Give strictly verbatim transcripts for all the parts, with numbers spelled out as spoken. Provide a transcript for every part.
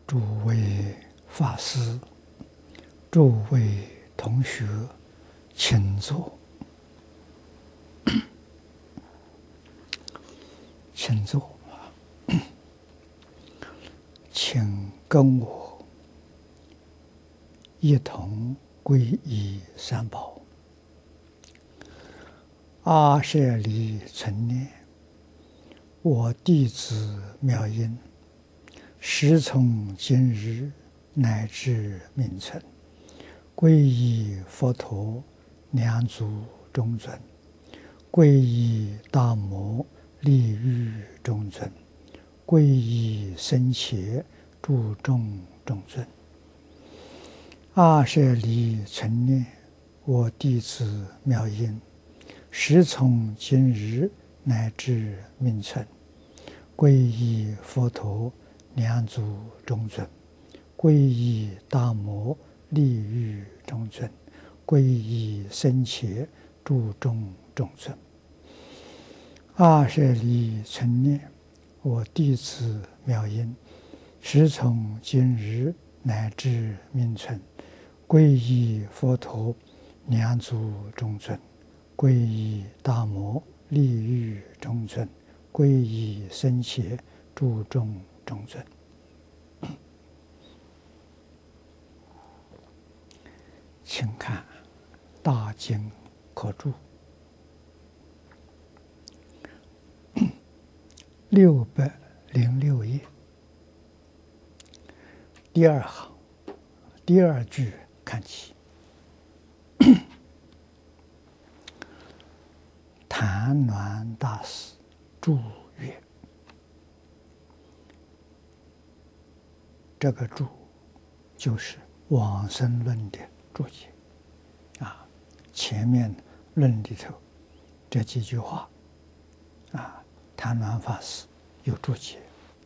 诸位法师、诸位同学，请坐，请坐，请跟我一同皈依三宝。阿舍利存念，我弟子妙音，时从今日乃至命存，皈依佛陀、两足中尊，皈依大摩利欲中尊，皈依僧伽诸众中尊。阿舍利存念，我弟子妙音，时从今日乃至命存，皈依佛陀、两足中尊，皈依大摩利欲中尊，皈依僧伽诸众中尊。阿舍利存念，我弟子妙音，时从今日乃至命存，皈依佛陀、两足中尊，皈依大摩利欲中尊，皈依僧伽诸众中尊。请看大经可注六百零六页第二行第二句看起。谭鸾大师注曰，这个注就是往生论的注解啊，前面论里头这几句话啊，谭鸾法师有注解。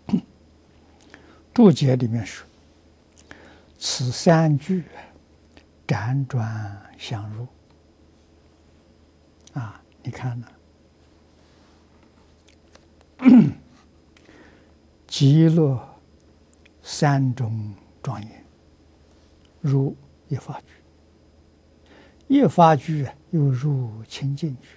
注解里面说，此三句辗转相入啊，你看呢？极乐三种庄严，入一法句，一法句又入清净句。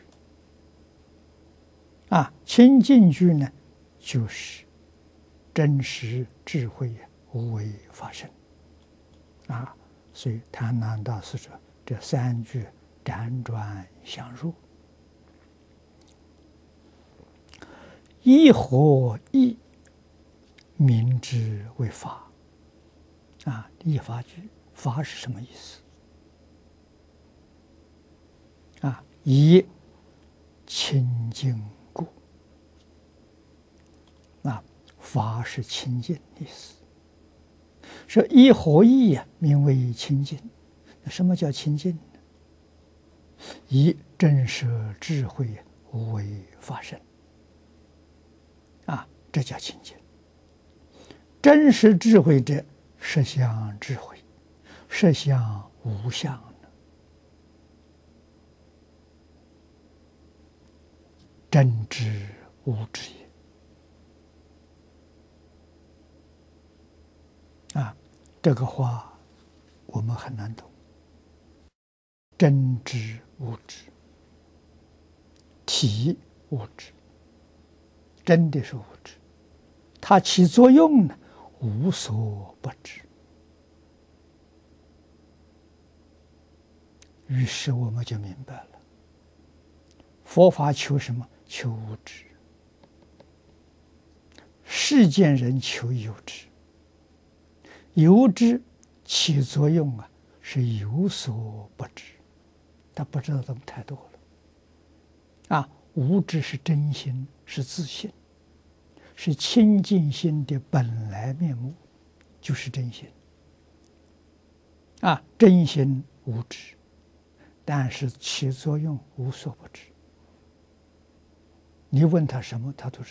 啊，清净句呢，就是真实智慧无为法身。啊，所以谭鸾大师说，这三句辗转相入。一合一，名之为法。啊，一法句，法是什么意思？啊，以清净故。啊，法是清净意思。说一合一呀，名为清净。什么叫清净呢？以真实智慧无为法身。啊，这叫清净。真实智慧者，实相智慧，实相无相的，真知无知也。啊，这个话我们很难懂。真知无知，体无知。真的是无知，它起作用呢，无所不知。于是我们就明白了，佛法求什么？求无知。世间人求有知，有知起作用啊，是有所不知，他不知道东西太多了。啊，无知是真心，是自信，是清净心的本来面目，就是真心。啊，真心无知，但是起作用无所不知。你问他什么，他都知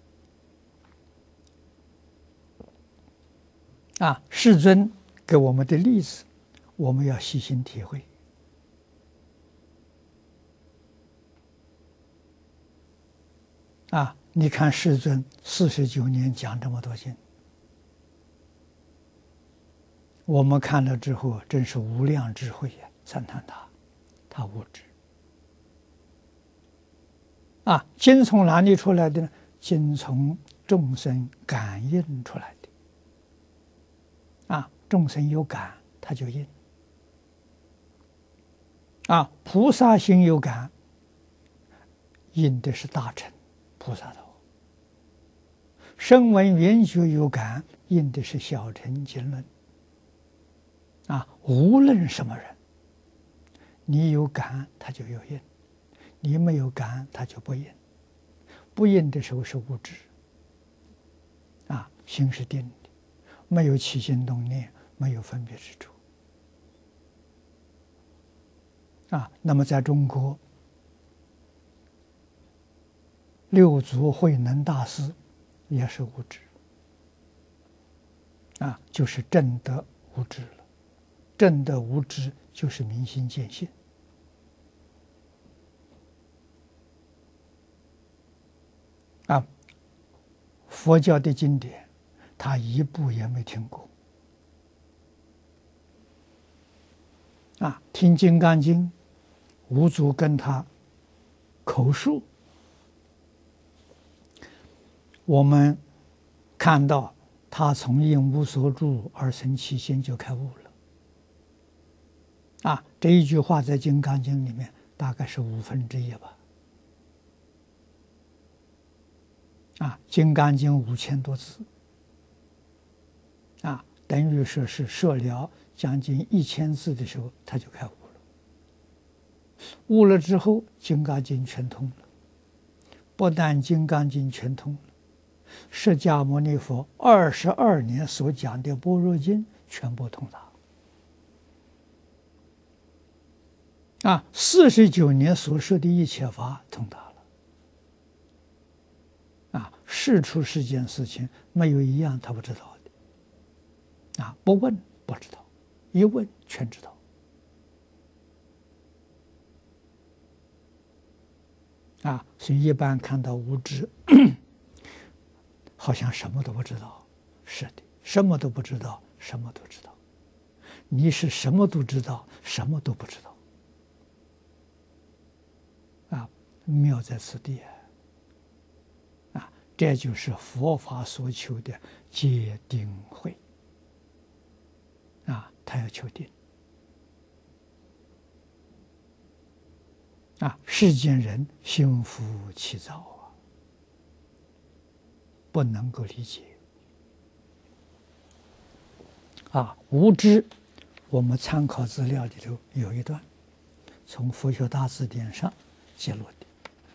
道。啊，世尊给我们的例子，我们要细心体会。啊，你看世尊四十九年讲这么多经， 我们看了之后，真是无量智慧呀！赞叹他，他无知。啊，经从哪里出来的呢？经从众生感应出来的。啊，众生有感，他就应。啊，菩萨心有感，应的是大乘菩萨道；声闻缘觉有感，应的是小乘经论。啊，无论什么人，你有感，他就有应；你没有感，他就不应。不应的时候是无知。啊，心是定的，没有起心动念，没有分别之处。啊，那么在中国，六祖慧能大师也是无知。啊，就是证得无知了。证得无知就是明心见性。啊，佛教的经典，他一部也没听过。啊，听《金刚经》，五祖跟他口述，我们看到他从应无所住而生其心就开悟了。啊，这一句话在《金刚经》里面大概是五分之一吧。啊，《金刚经》五千多字，啊，等于说是摄了将近一千字的时候，他就开悟了。悟了之后，《金刚经》全通了。不但《金刚经》全通了，释迦牟尼佛二十二年所讲的《般若经》全部通达。啊，四十九年所说的一切法通达了。啊，世出世间事情没有一样他不知道的。啊，不问不知道，一问全知道。啊，所以一般看到无知，好像什么都不知道。是的，什么都不知道，什么都知道。你是什么都知道，什么都不知道。啊，妙在此地啊！啊，这就是佛法所求的戒定慧。啊，他要求定。啊，世间人心浮气躁啊，不能够理解。啊，无知，我们参考资料里头有一段，从佛学大字典上记录的。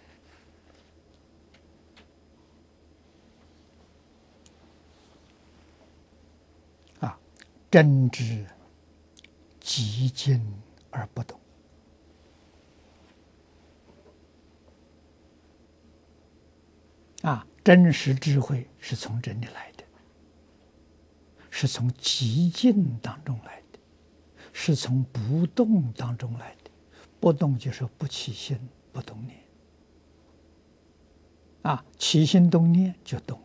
啊，真知极静而不动。啊，真实智慧是从这里来的，是从寂静当中来的，是从不动当中来的。不动就是不起心不动念。啊，起心动念就动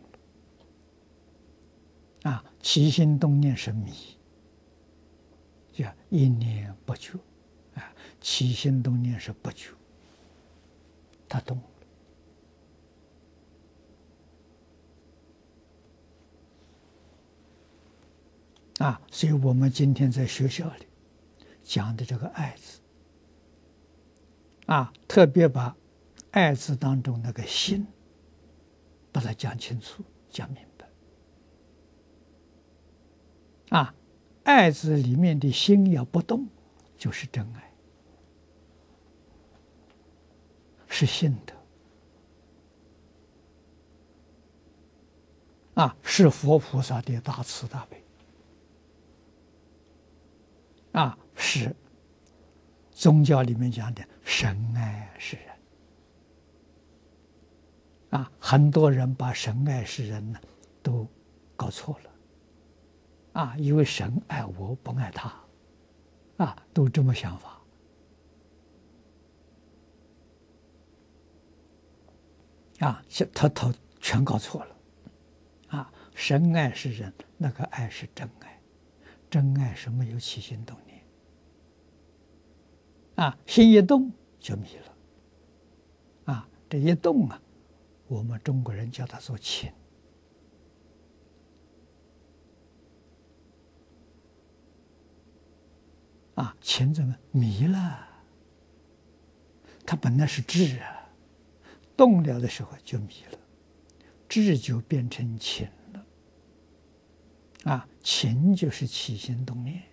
了。啊，起心动念是迷，叫一念不觉。啊，起心动念是不觉，他动了。啊，所以我们今天在学校里讲的这个爱字，啊，特别把爱字当中那个心，把它讲清楚、讲明白。啊，爱字里面的心要不动，就是真爱，是信德。啊，是佛菩萨的大慈大悲。啊，是宗教里面讲的神爱世人。啊，很多人把神爱世人呢都搞错了。啊，因为神爱我不爱他，啊，都这么想法。啊，他他全搞错了。啊，神爱世人，那个爱是真爱。 真爱是没有起心动念，啊，心一动就迷了，啊，这一动啊，我们中国人叫它做情，啊，情怎么迷了？它本来是智啊，动了的时候就迷了，智就变成情了，啊，情就是起心动念，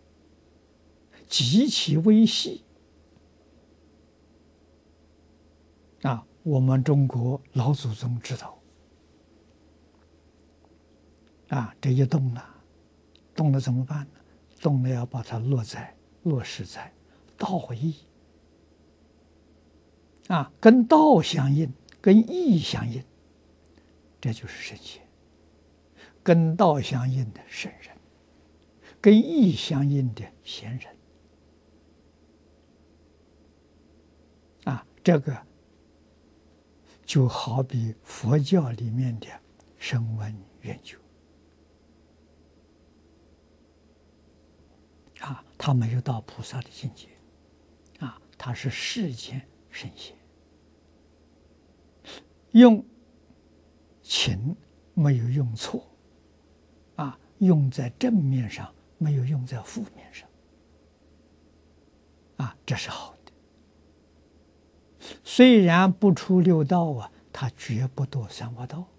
极其微细。啊，我们中国老祖宗知道，啊，这一动了，动了怎么办呢？动了要把它落在落实在道义，啊，跟道相应，跟义相应，这就是圣贤。跟道相应的圣人，跟义相应的贤人，啊，这个就好比佛教里面的声闻缘觉，啊，他没有到菩萨的境界，啊，他是世间圣贤，用情没有用错，啊，用在正面上，没有用在负面上，啊，这是好的。虽然不出六道啊，他绝不堕三恶道，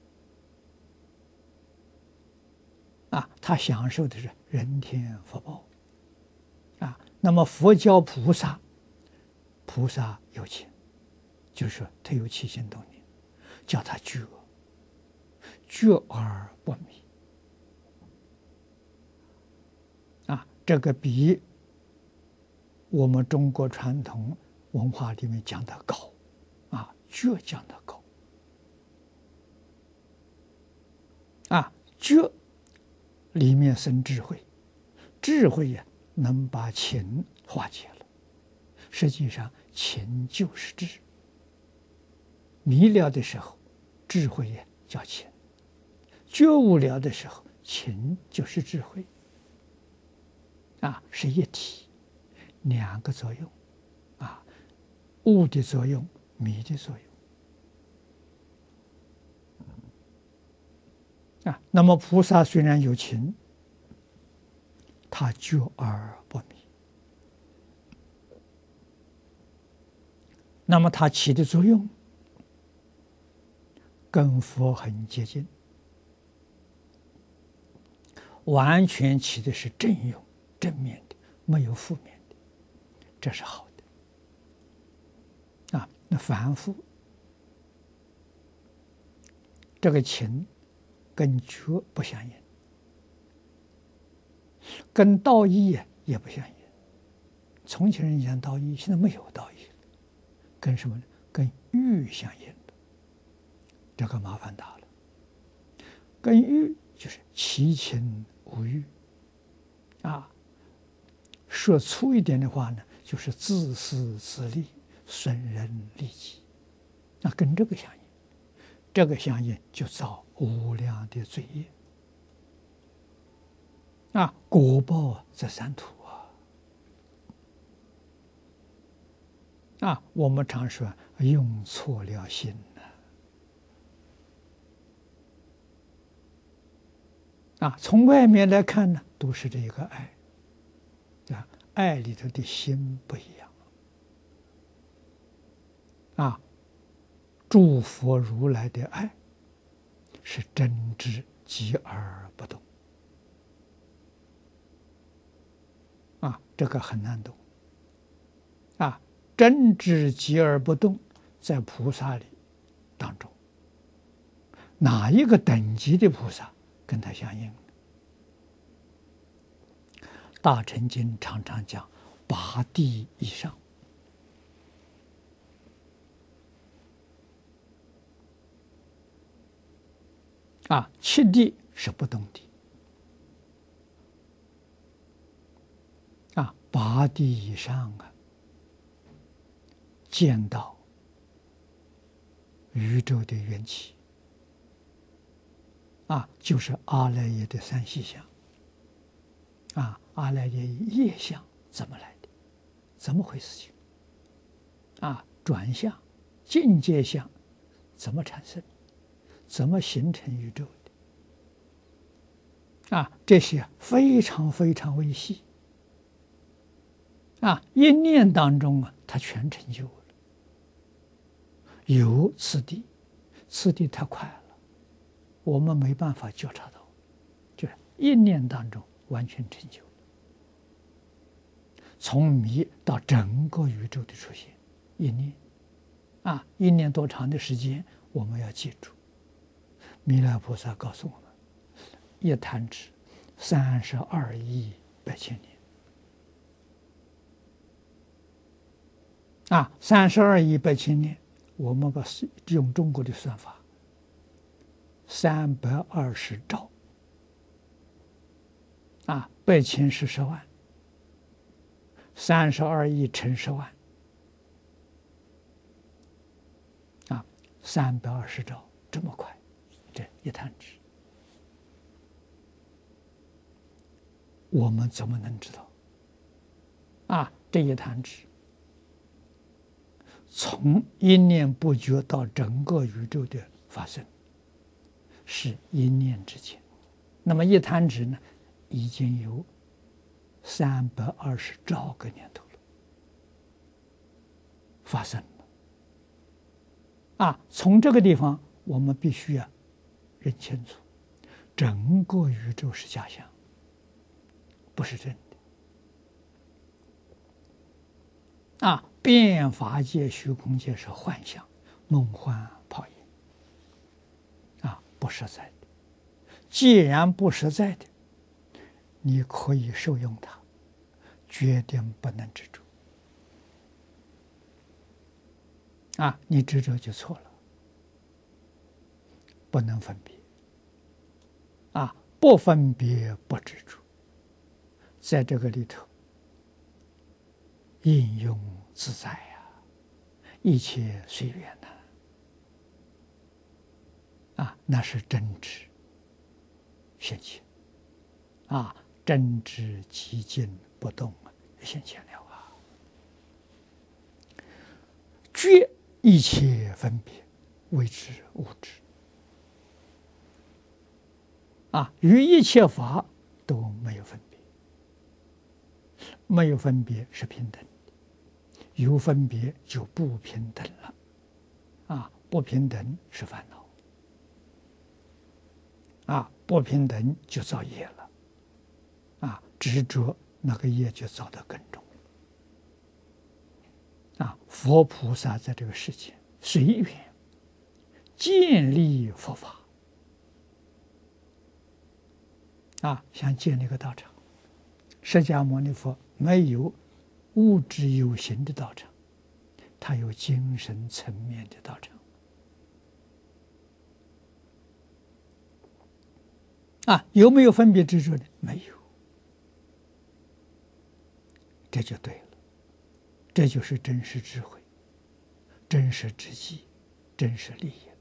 啊，他享受的是人天福报，啊，那么佛教菩萨，菩萨有情，就是说他有起心动念，叫他觉，觉而不迷，啊，这个比我们中国传统文化里面讲的高，啊，觉讲的高，啊，觉里面生智慧，智慧呀能把情化解了。实际上，情就是智，迷了的时候，智慧也叫情；觉悟了的时候，情就是智慧，啊，是一体，两个作用，啊，悟的作用，迷的作用，啊，那么菩萨虽然有情，他觉而不迷，那么他起的作用跟佛很接近，完全起的是正用、正面的，没有负面的，这是好的。啊，那凡夫这个情跟觉不相应，跟道义也不相应。从前人讲道义，现在没有道义了，跟什么呢？跟欲相应的，这个麻烦大了。跟欲就是其情无欲，啊，说粗一点的话呢，就是自私自利，损人利己，那跟这个相应，这个相应就造无量的罪业，啊，果报在三途啊！啊，我们常说用错了心了，啊，从外面来看呢，都是这一个爱，啊，爱里头的心不一样，啊，诸佛如来的爱是真知极而不动，啊，这个很难懂，啊，真知极而不动，在菩萨里当中，哪一个等级的菩萨跟他相应？大乘经常常讲八地以上，啊，七地是不动的，啊，八地以上啊，见到宇宙的缘起，啊，就是阿赖耶的三细相， 啊，阿赖耶业相怎么来的？怎么回事情？啊，转向、境界相怎么产生？怎么形成宇宙的？啊，这些非常非常微细。啊，一念当中啊，它全成就了。有次第，次第太快了，我们没办法觉察到，就一念当中完全成就了。从迷到整个宇宙的出现，一念，啊，一念多长的时间？我们要记住，弥勒菩萨告诉我们，一弹指三十二亿百千年。啊，三十二亿百千年，我们把用中国的算法，三百二十兆，啊，百千是十万，三十二亿乘十万，啊，三百二十兆，这么快，这一弹指，我们怎么能知道？啊，这一弹指。从一念不觉到整个宇宙的发生，是一念之间。那么一弹指呢，已经有三百二十兆个年头了，发生了。啊，从这个地方，我们必须要认清楚，整个宇宙是假象，不是真的。啊，变法界、虚空界是幻象、梦幻泡影，啊，不实在的。既然不实在的，你可以受用它，决定不能执着。啊，你执着就错了，不能分别。啊，不分别不执着，在这个里头。应用自在呀、啊，一切随缘呐、啊，啊，那是真知现前，啊，真知寂静不动现前了啊，绝一切分别，谓之无知，啊，与一切法都没有分别，没有分别是平等。有分别就不平等了，啊，不平等是烦恼，啊，不平等就造业了，啊，执着那个业就造得更重，啊，佛菩萨在这个世界随缘建立佛法，啊，想建立一个道场，释迦牟尼佛没有物质有形的道场，它有精神层面的道场。啊，有没有分别执着呢？没有，这就对了，这就是真实智慧、真实知己、真实利益。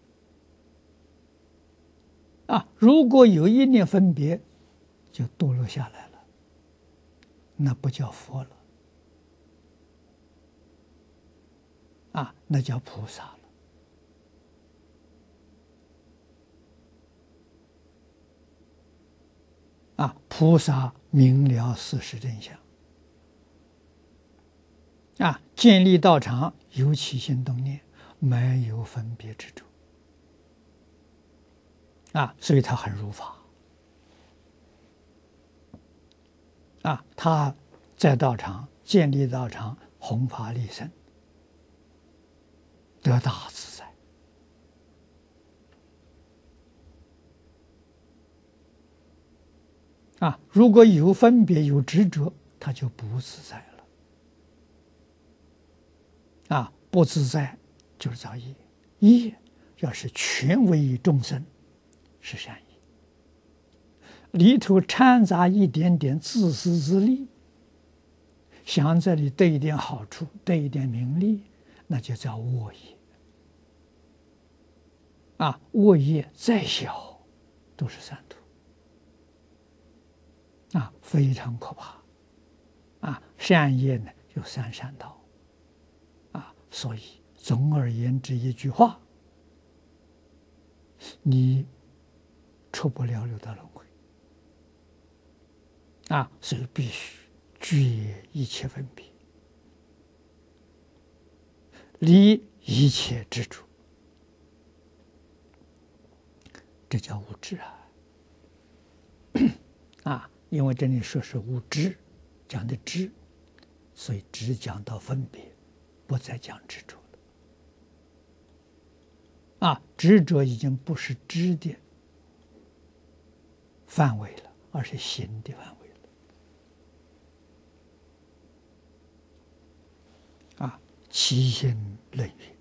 啊，如果有一念分别，就堕落下来了，那不叫佛了。啊，那叫菩萨了。啊，菩萨明了事实真相。啊，建立道场有起心动念，没有分别执着。啊，所以他很如法。啊，他在道场建立道场，弘法利生。得大自在，啊！如果有分别、有执着，他就不自在了。啊，不自在就是造业，业要是全为众生，是善业；里头掺杂一点点自私自利，想这里得一点好处，得一点名利，那就叫恶业。啊，恶业再小，都是三途。 啊，非常可怕。啊，善业呢有三善道。啊，所以总而言之一句话，你出不了六道轮回。啊，所以必须绝一切分别，离一切执着，这叫无执啊！啊，因为这里说是无执，讲的执，所以只讲到分别，不再讲执着了。啊，执着已经不是知的范围了，而是心的范围了。啊，起心论语，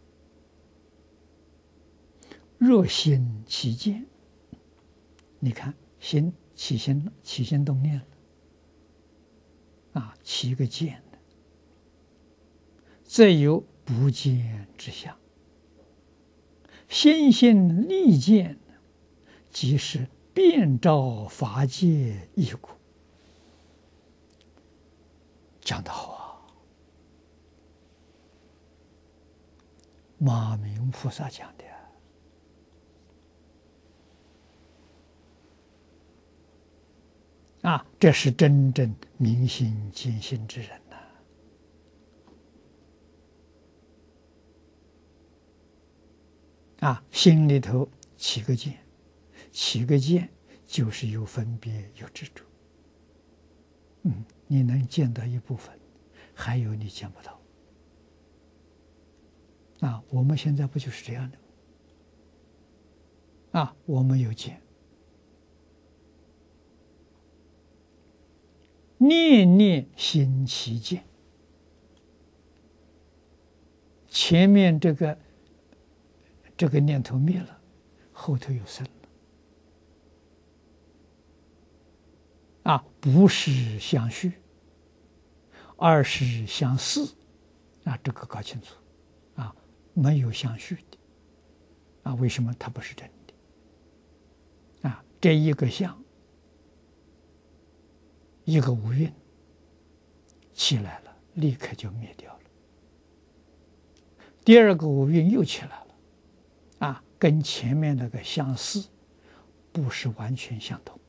若心起见，你看心起心起心动念了，啊，起个见的，则有不见之相。心心利见，即是遍照法界一故。讲得好啊！马明菩萨讲的啊，这是真正明心见性之人呐！啊，心里头起个见，起个见就是有分别有执着。嗯，你能见到一部分，还有你见不到。啊，我们现在不就是这样的？啊，我们有见，念念心起见，前面这个这个念头灭了，后头又生了。啊，不是相续，而是相似。啊，这个搞清楚。啊，没有相续的。啊，为什么它不是真的？啊，这一个相，一个无蕴起来了，立刻就灭掉了。第二个无蕴又起来了，啊，跟前面那个相似，不是完全相同。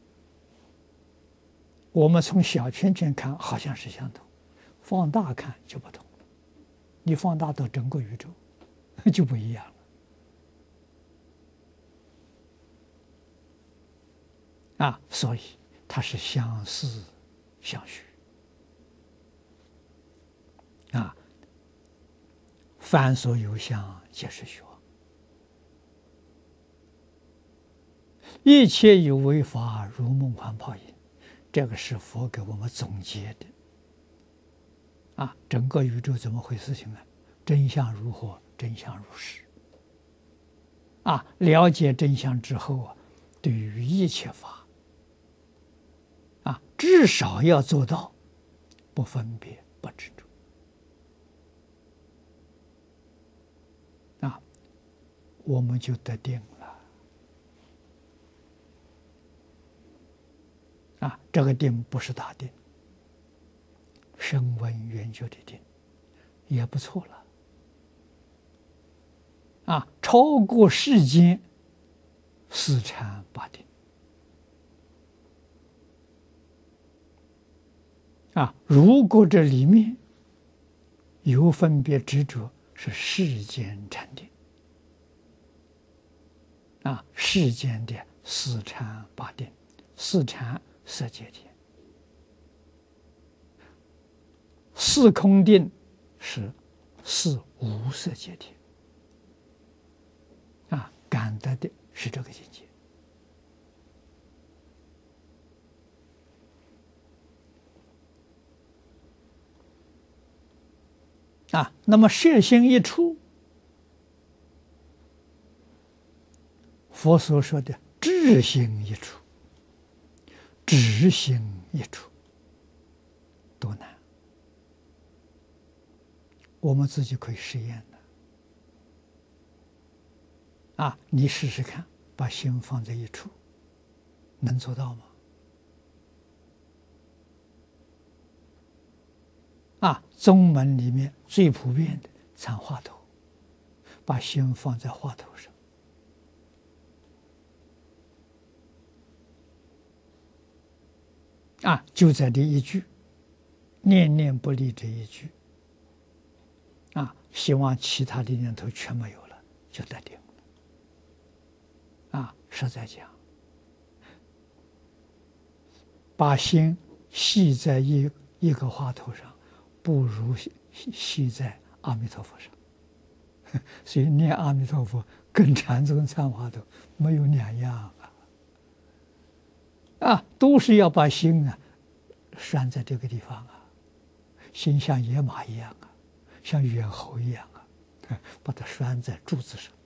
我们从小圈圈看好像是相同，放大看就不同了。你放大到整个宇宙，就不一样了。啊，所以它是相似相续。啊，凡所有相，皆是虚妄。一切有为法，如梦幻泡影。这个是佛给我们总结的。啊，整个宇宙怎么回事情呢？真相如何？真相如是。啊，了解真相之后啊，对于一切法，啊，至少要做到不分别、不执着。啊，我们就得定了。啊，这个定不是大定，声闻缘觉的定，也不错了。啊，超过世间四禅八定。啊，如果这里面有分别执着，是世间禅定。啊，世间的四禅八定，四禅色界定，四空定是四无色界定。啊，感得的是这个境界。啊，那么摄心一出，佛所说的智心一出，执心一出，多难！我们自己可以实验的。啊，你试试看，把心放在一处，能做到吗？ 啊，宗门里面最普遍的参话头，把心放在话头上。啊，就在这一句“念念不离”这一句，啊，希望其他的念头全没有了，就得定了。啊，实在讲，把心系在一一个话头上，不如系在阿弥陀佛上。所以念阿弥陀佛跟禅宗参话头没有两样啊。啊，都是要把心啊拴在这个地方啊，心像野马一样啊，像猿猴一样啊，把它拴在柱子上。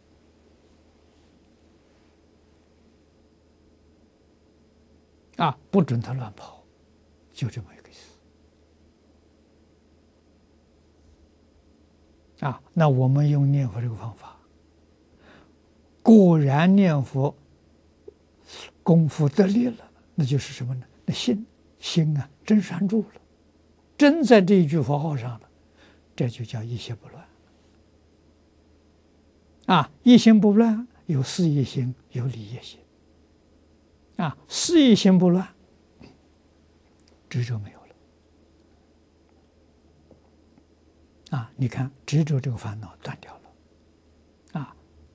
啊，不准它乱跑，就这么一个意思。啊，那我们用念佛这个方法，果然念佛功夫得力了。那就是什么呢？那心心啊，真拴住了，真在这一句佛号上了，这就叫一心不乱。啊，一心不乱，有事业心，有理业心。啊，事业心不乱，执着没有了。啊，你看执着这个烦恼断掉了。啊，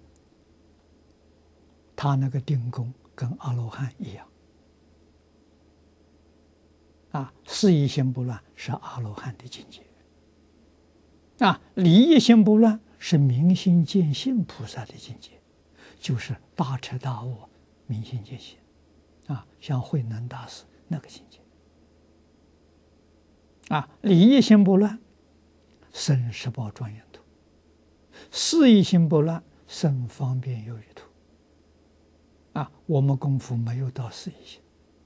他那个定功跟阿罗汉一样。啊，事业心不乱是阿罗汉的境界。啊，理业心不乱是明心见性菩萨的境界，就是大彻大悟、明心见性。啊，像慧能大师那个境界。啊，理业心不乱，生十宝庄严土；事业心不乱，生方便有余土。啊，我们功夫没有到事业心。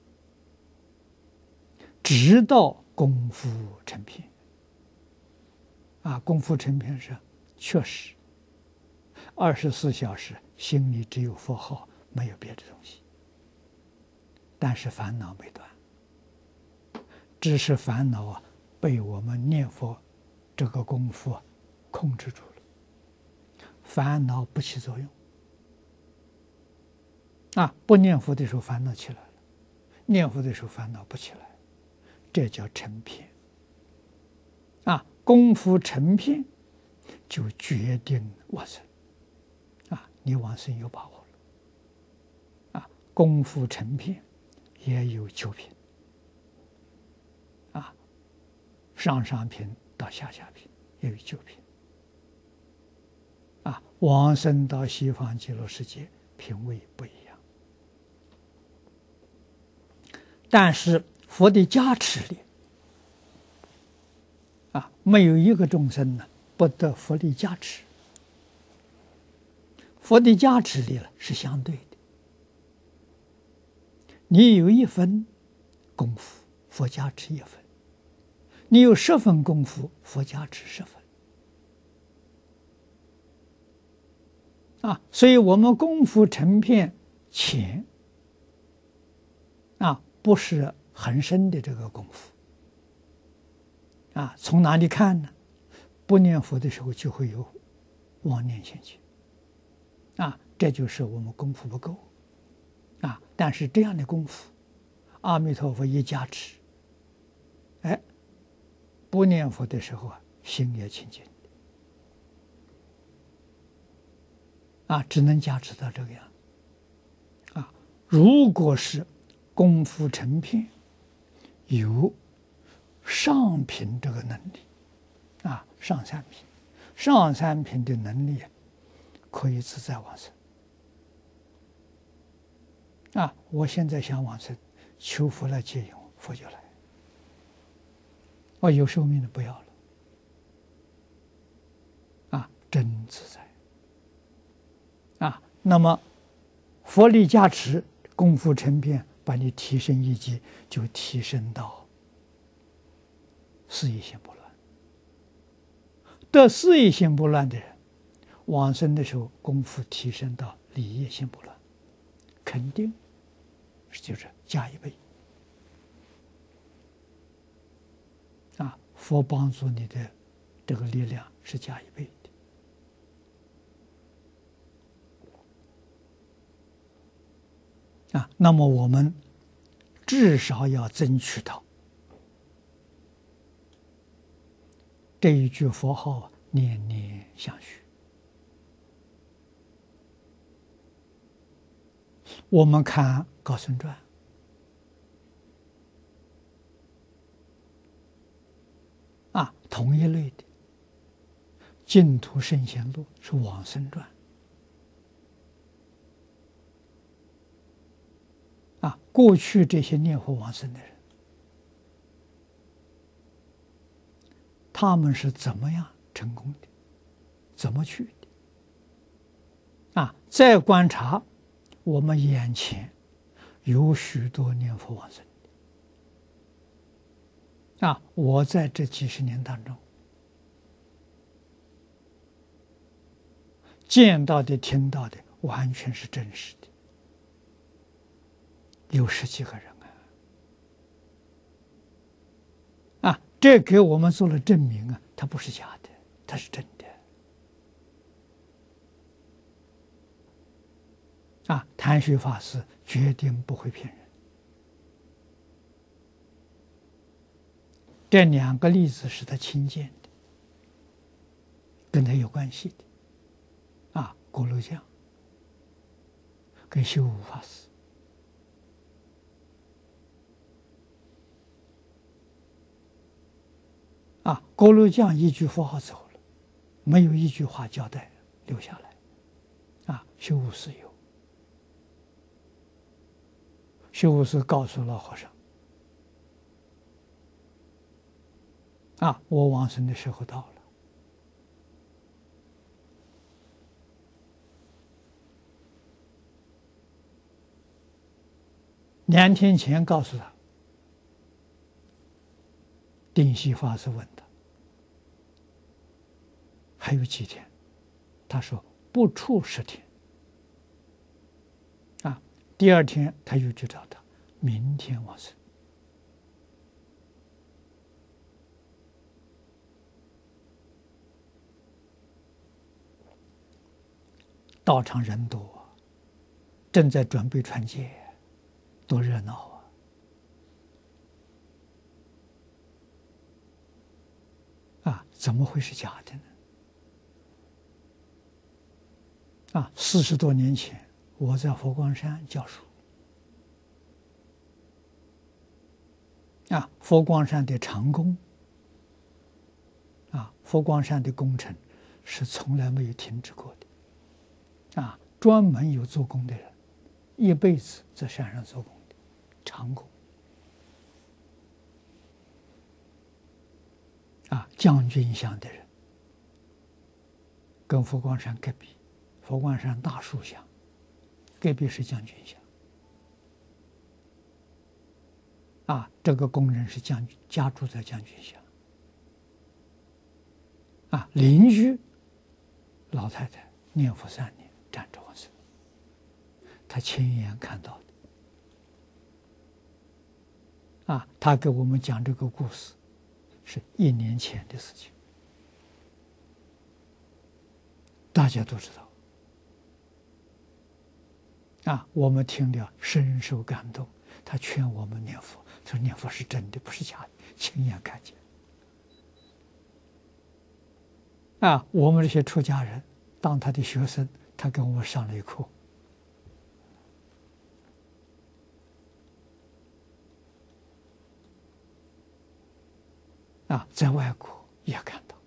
直到功夫成片。啊，功夫成片是确实二十四小时心里只有佛号，没有别的东西，但是烦恼没断，只是烦恼啊被我们念佛这个功夫啊控制住了，烦恼不起作用。啊，不念佛的时候烦恼起来了，念佛的时候烦恼不起来。这叫成片。啊，功夫成片，就决定往生。啊，你往生有把握了。啊，功夫成片也有九品。啊，上上品到下下品也有九品。啊，往生到西方极乐世界品位不一样。但是佛的加持力，啊，没有一个众生呢不得佛力加持。佛的加持力了是相对的，你有一分功夫，佛加持一分；你有十分功夫，佛加持十分。啊，所以我们功夫成片浅，啊，不是很深的这个功夫。啊，从哪里看呢？不念佛的时候就会有妄念现前。啊，这就是我们功夫不够。啊，但是这样的功夫，阿弥陀佛一加持，哎，不念佛的时候啊，心也清净。啊，只能加持到这个样。啊，如果是功夫成片，有上品这个能力，啊，上三品，上三品的能力可以自在往生。啊，我现在想往生，求佛来接引我，佛就来。我有寿命的不要了。啊，真自在。啊，那么佛力加持，功夫成片，把你提升一级，就提升到事业心不乱。得事业心不乱的人，往生的时候功夫提升到理业心不乱，肯定就是加一倍。啊，佛佛帮助你的这个力量是加一倍的啊。那么我们至少要争取到这一句佛号念念相续。我们看《高僧传》，啊，同一类的《净土圣贤录》是往生传，啊，过去这些念佛往生的人，他们是怎么样成功的，怎么去的？啊，再观察我们眼前有许多念佛往生的，啊，我在这几十年当中见到的、听到的，完全是真实的，有十几个人啊！啊，这给我们做了证明啊，它不是假的，它是真的。啊，谭旭法师决定不会骗人。这两个例子是他亲见的，跟他有关系的。啊，锅炉匠跟修武法师。啊，锅炉匠一句佛号走了，没有一句话交代留下来。啊，修武是有。修武师告诉老和尚：“啊，我往生的时候到了。两天前告诉他，定西法师问他还有几天，他说不出十天。啊，第二天他又去找他，明天往生。道场人多，正在准备传戒，多热闹啊！啊，怎么会是假的呢？啊，四十多年前，我在佛光山教书。啊，佛光山的长工，啊，佛光山的工程是从来没有停止过的。啊，专门有做工的人，一辈子在山上做工的长工。啊，将军乡的人，跟佛光山隔壁，佛光山大树乡，隔壁是将军乡。啊，这个工人是将军，家住在将军乡。啊，邻居老太太念佛三年，站着往生，他亲眼看到的。啊，他给我们讲这个故事，是一年前的事情，大家都知道。啊，我们听了深受感动。他劝我们念佛，他说念佛是真的，不是假的，亲眼看见。啊，我们这些出家人当他的学生，他给我们上了一课。啊，在外国也看到。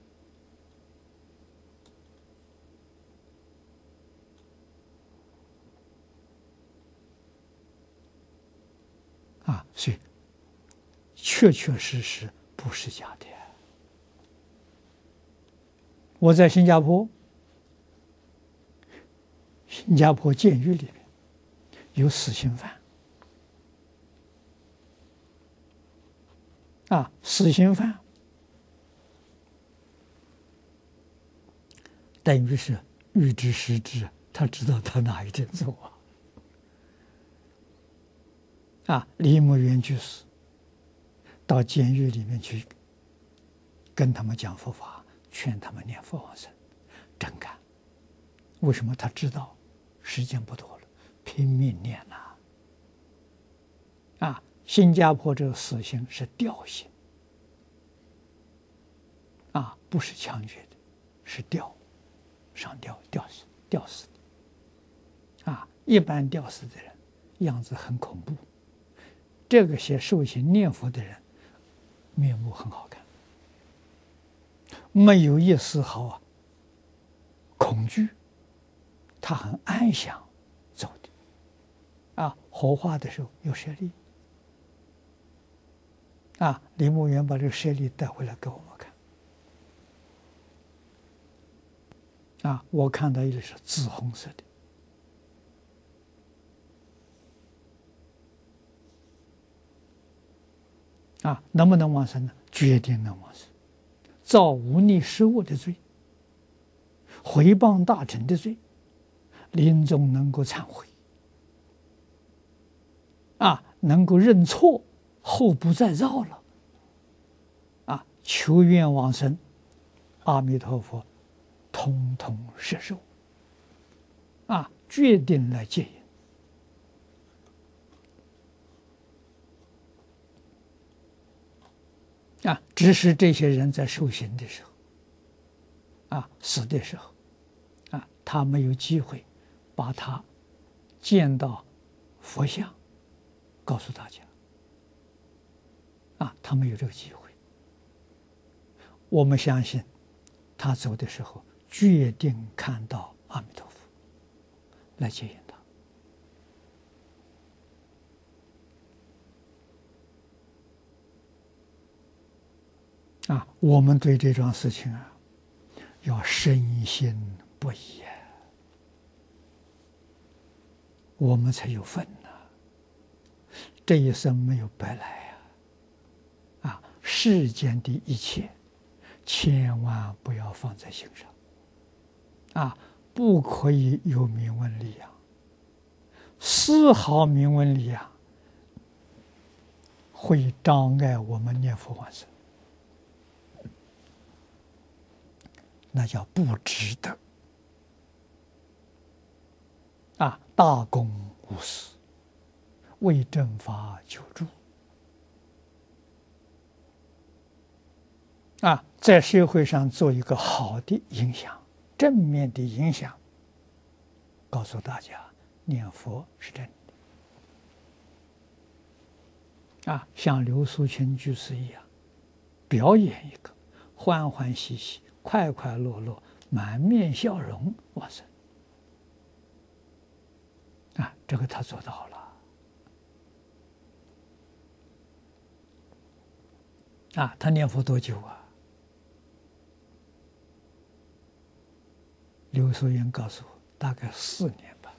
啊，所以确确实实不是假的。我在新加坡，新加坡监狱里面有死刑犯。啊，死刑犯等于是预知时至，他知道他哪一天走啊。啊，李木源居士到监狱里面去跟他们讲佛法，劝他们念佛往生，真干。为什么？他知道时间不多了，拼命念呐！啊，新加坡这个死刑是吊刑，啊，不是枪决的，是吊，上吊，吊死，吊死的。啊，一般吊死的人样子很恐怖，这个些受刑念佛的人面目很好看，没有一丝毫啊恐惧，他很安详走的。啊，火化的时候有舍利，啊，李牧原把这个舍利带回来给我们看。啊，我看到一个是紫红色的。啊，能不能往生呢？决定能往生。造无逆失恶的罪，毁谤大臣的罪，临终能够忏悔，啊，能够认错，后不再造了，啊，求愿往生，阿弥陀佛，通通摄受，啊，决定来接引。啊，只是这些人在受刑的时候，啊，死的时候，啊，他没有机会把他见到佛像，告诉大家。啊，他没有这个机会。我们相信，他走的时候决定看到阿弥陀佛，来接引他。啊，我们对这桩事情啊，要深信不疑啊，我们才有份呐、啊。这一生没有白来呀！啊，世间的一切，千万不要放在心上。啊，不可以有名闻利养，丝毫名闻利养会障碍我们念佛往生。那叫不值得啊！大公无私，为正法求助啊，在社会上做一个好的影响，正面的影响，告诉大家念佛是真的啊，像刘素群居士一样，表演一个欢欢喜喜。快快乐乐，满面笑容往生啊！这个他做到了啊！他念佛多久啊？刘素云告诉我，大概四年吧。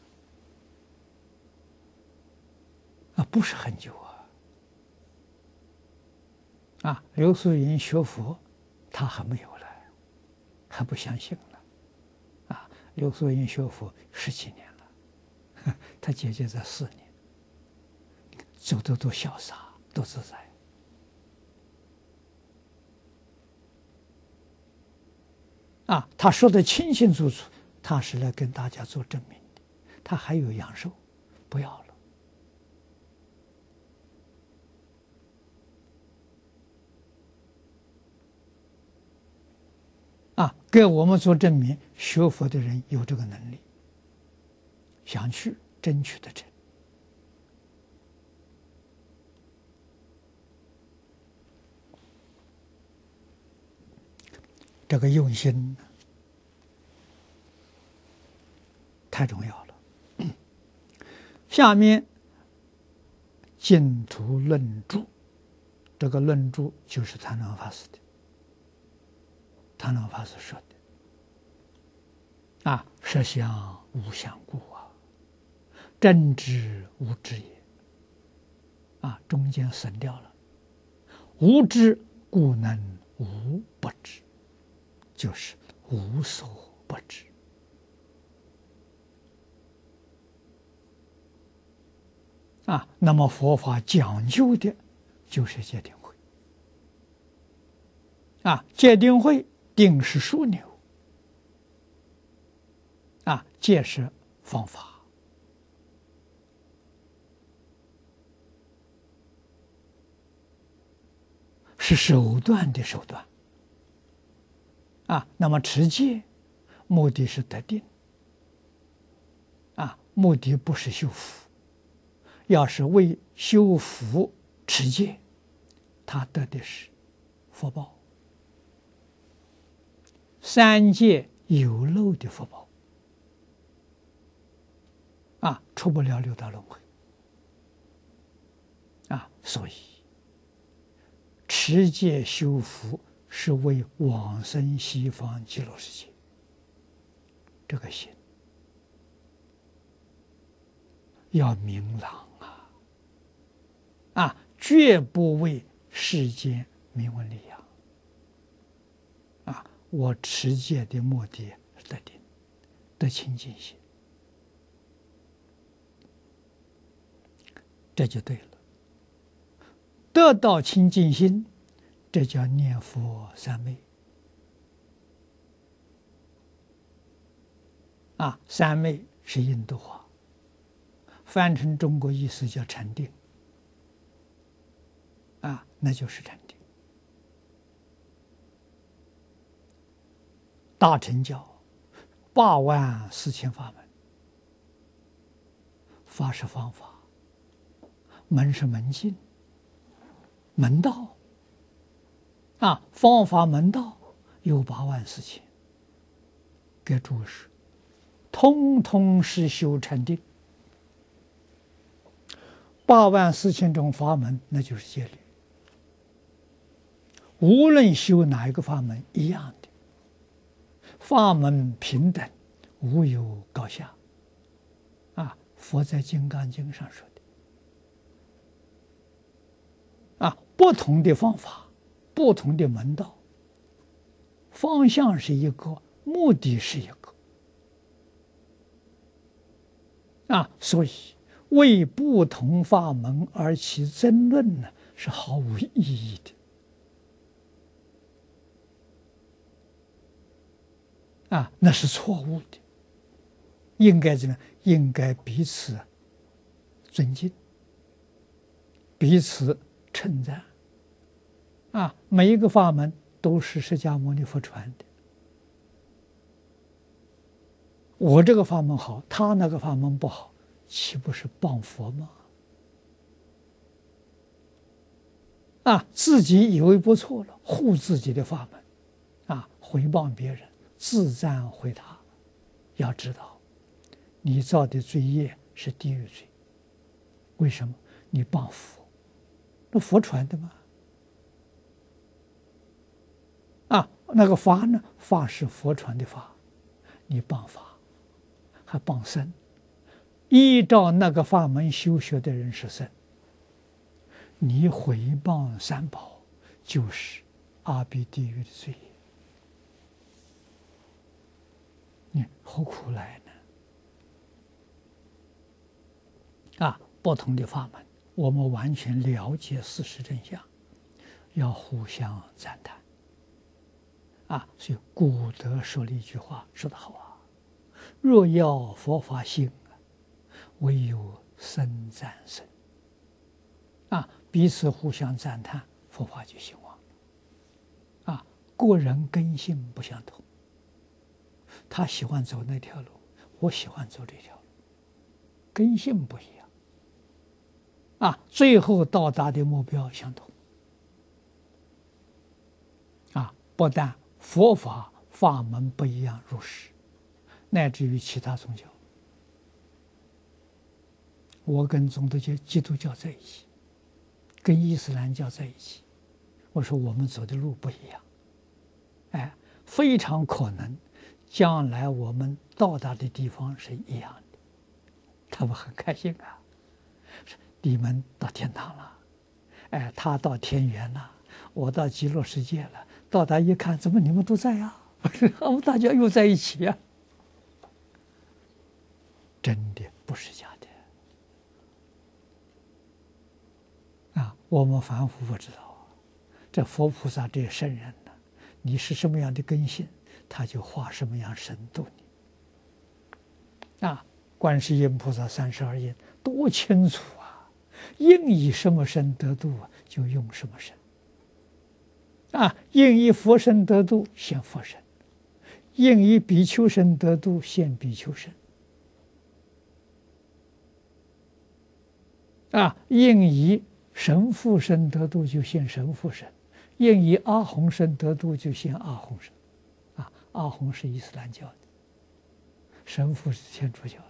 啊，不是很久啊！啊，刘素云学佛，他还没有。还不相信了，啊！刘素云学佛十几年了，他姐姐在四年，走得多潇洒，多自在。啊，他说的清清楚楚，他是来跟大家做证明的。他还有阳寿，不要了。啊，给我们做证明，学佛的人有这个能力，想去争取得成。这个用心太重要了。下面净土论著，这个论著就是谭鸾法师的。谭鸾法师说的啊，实相无相故啊，真知无知也。啊，中间省掉了，无知故能无不知，就是无所不知。啊，那么佛法讲究的就是戒定慧。 啊，戒定慧，定是枢纽，啊，戒是方法，是手段的手段，啊，那么持戒，目的是得定，啊，目的不是修福，要是为修福持戒，他得的是福报。三界有漏的福报，啊，出不了六道轮回，啊，所以持戒修福是为往生西方极乐世界，这个心要明朗啊，啊，绝不为世间名闻利养。我持戒的目的是得定，得清净心，这就对了。得到清净心，这叫念佛三昧。啊，三昧是印度话，翻成中国意思叫禅定。啊，那就是禅定。大乘教八万四千法门，法是方法，门是门径，门道啊，方法门道有八万四千，给注释，通通是修禅定。八万四千种法门，那就是戒律，无论修哪一个法门，一样的。法门平等，无有高下。啊，佛在《金刚经》上说的。啊，不同的方法，不同的门道，方向是一个，目的是一个。啊，所以为不同法门而起争论呢，是毫无意义的。啊，那是错误的，应该怎么样？应该彼此尊敬，彼此称赞。啊，每一个法门都是释迦牟尼佛传的，我这个法门好，他那个法门不好，岂不是谤佛吗？啊，自己以为不错了，护自己的法门，啊，回谤别人。自赞回他，要知道，你造的罪业是地狱罪。为什么？你谤佛，那佛传的吗？啊，那个法呢？法是佛传的法，你谤法，还谤僧。依照那个法门修学的人是僧，你毁谤三宝，就是阿鼻地狱的罪业。你何苦来呢？啊，不同的法门，我们完全了解事实真相，要互相赞叹。啊，所以古德说了一句话，说得好啊：“若要佛法兴，唯有僧赞僧。”啊，彼此互相赞叹，佛法就兴旺了。啊，个人根性不相同。他喜欢走那条路，我喜欢走这条路，根性不一样，啊，最后到达的目标相同，啊，不但佛法法门不一样入世，乃至于其他宗教，我跟宗教基督教在一起，跟伊斯兰教在一起，我说我们走的路不一样，哎，非常可能。将来我们到达的地方是一样的，他们很开心啊！你们到天堂了，哎，他到天园了，我到极乐世界了。到达一看，怎么你们都在啊？我们大家又在一起啊！真的不是假的啊！我们凡夫不知道，这佛菩萨这些圣人呢， 你是什么样的根性，他就化什么样身度你。啊，观世音菩萨三十二应多清楚啊！应以什么身得度啊，就用什么身。啊，应以佛身得度，现佛身；应以比丘身得度，现比丘身。啊，应以神父身得度，就现神父身；应以阿洪身得度，就现阿洪身。啊，阿洪是伊斯兰教的，神父是天主教的。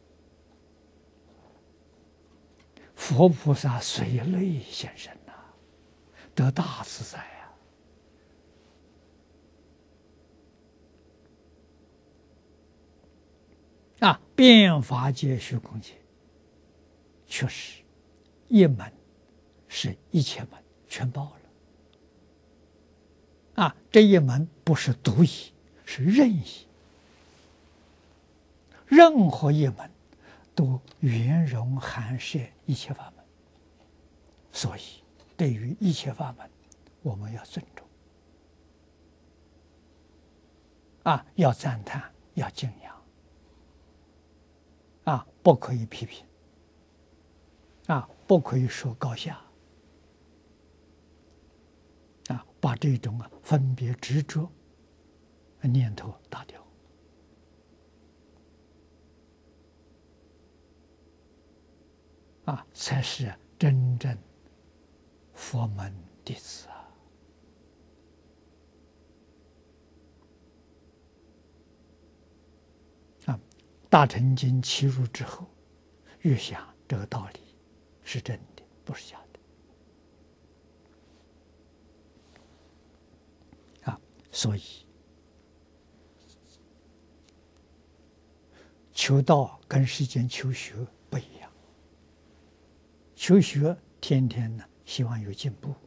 佛菩萨随类现身呐、啊，得大自在啊！啊，变法界、虚空界，确实一门是一切门全包了。啊，这一门不是独一，是任意，任何一门都圆融含摄一切法门。所以，对于一切法门，我们要尊重，啊，要赞叹，要敬仰，啊，不可以批评，啊，不可以说高下，啊，把这种啊分别执着念头打掉，啊，才是真正佛门弟子啊！啊，大乘经契入之后，越想这个道理是真的，不是假的啊！所以求道跟世间求学不一样，求学天天呢希望有进步。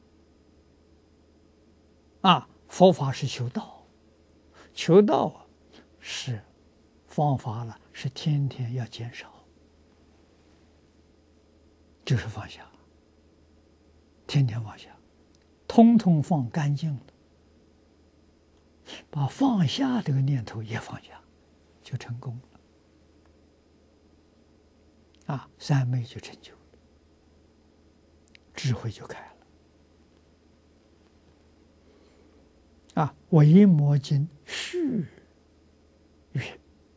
啊，佛法是求道，求道啊是方法了，是天天要减少，就是放下，天天放下，通通放干净了，把放下这个念头也放下，就成功了。啊，三昧就成就了，智慧就开了。啊，维摩经续曰：“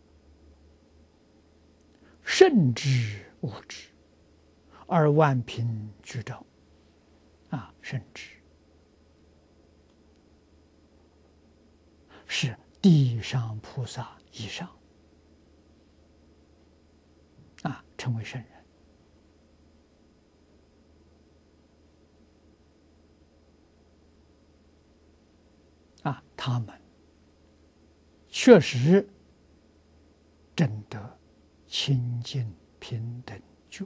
圣之物之，而万品具照。”啊，圣之是地上菩萨以上，啊，成为圣人。啊，他们确实证得清净平等觉，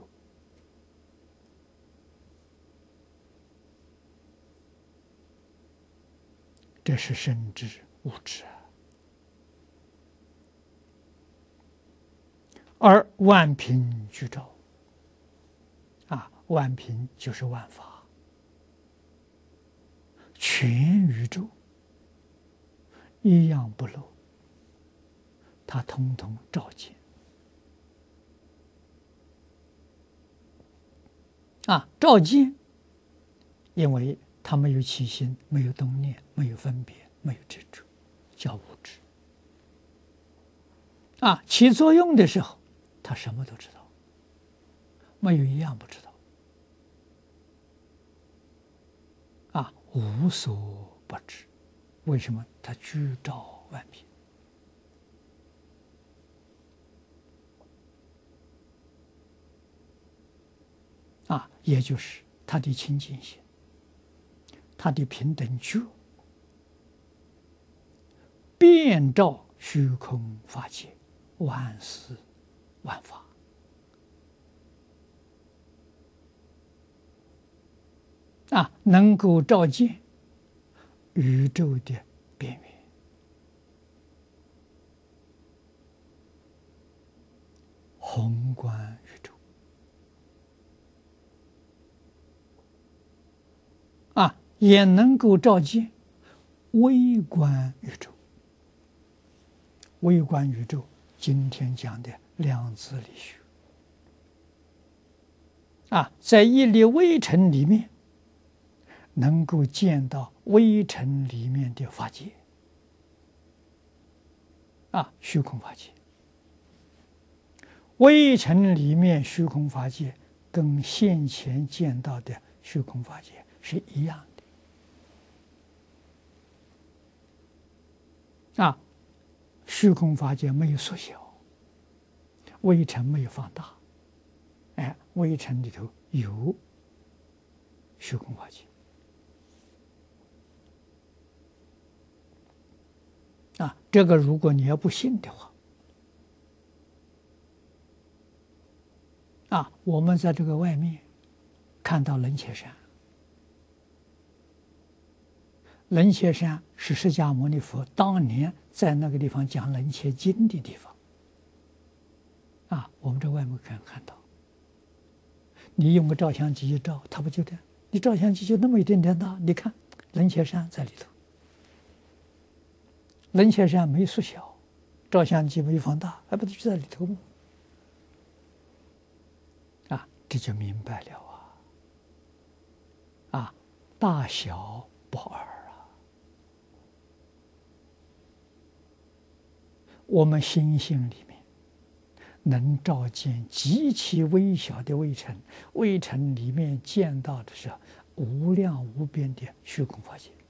这是圣之物之啊。而万品具照，啊，万品就是万法，全宇宙一样不漏，它通通照见。啊，照见，因为它没有起心，没有动念，没有分别，没有执着，叫无知。啊，起作用的时候，他什么都知道，没有一样不知道。啊，无所不知。为什么？他具照万品。啊，也就是他的清净心，他的平等觉，遍照虚空法界，万事万法。啊，能够照见宇宙的边缘，宏观宇宙。啊，也能够照见微观宇宙。微观宇宙，今天讲的量子力学啊，在一粒微尘里面，能够见到微尘里面的法界啊，虚空法界。微尘里面虚空法界，跟先前见到的虚空法界是一样的啊。虚空法界没有缩小，微尘没有放大，哎，微尘里头有虚空法界啊。这个如果你要不信的话，啊，我们在这个外面看到楞伽山，楞伽山是释迦牟尼佛当年在那个地方讲楞伽经的地方啊，我们在外面可以看到。你用个照相机一照，它不就这样？你照相机就那么一点点大，你看楞伽山在里头，楞伽山没缩小，照相机没放大，还不就在里头吗？啊，这就明白了啊！啊，大小不二啊！我们心性里面能照见极其微小的微尘，微尘里面见到的是无量无边的虚空法界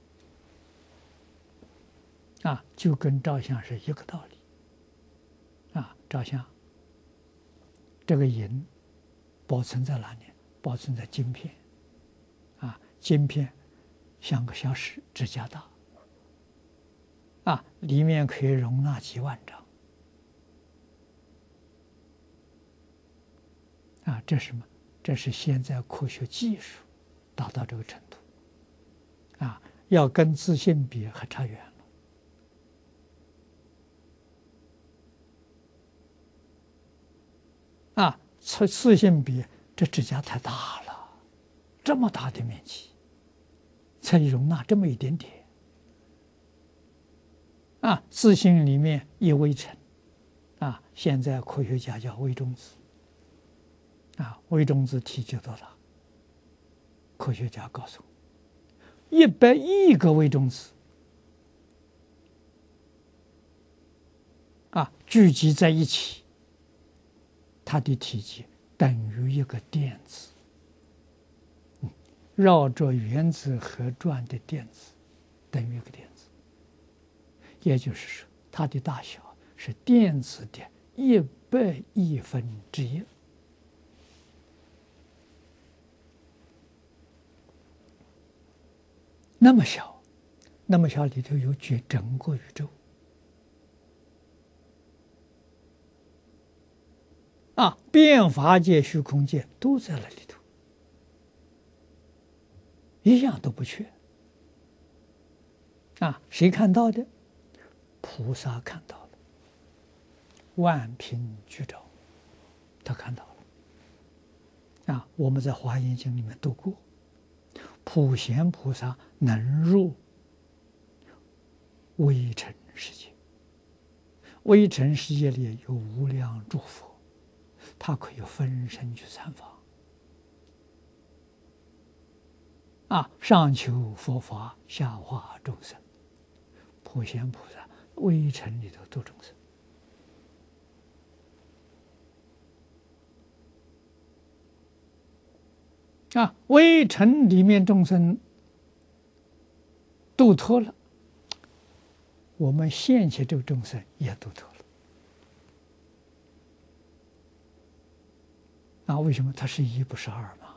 啊，就跟照相是一个道理啊。照相这个影保存在哪里？保存在晶片啊，晶片像个小指指甲大啊，里面可以容纳几万张啊。这是什么？这是现在科学技术达到这个程度啊，要跟自信比还差远了啊。自自信比这指甲太大了，这么大的面积才容纳这么一点点啊。自信里面一微尘啊，现在科学家叫微中子啊，微中子体积多大？科学家告诉我，一百亿个微中子啊聚集在一起，它的体积等于一个电子，嗯，绕着原子核转的电子等于一个电子，也就是说，它的大小是电子的一百亿分之一。那么小，那么小里头有全整个宇宙啊，变法界、虚空界都在那里头，一样都不缺啊。谁看到的？菩萨看到了，万品具照，他看到了啊。我们在《华严经》里面读过，普贤菩萨能入微尘世界，微尘世界里有无量诸佛，他可以分身去参访啊，上求佛法，下化众生。普贤菩萨微尘里头度众生啊，微尘里面众生度脱了，我们现前这个众生也度脱了啊。为什么？它是一不是二嘛？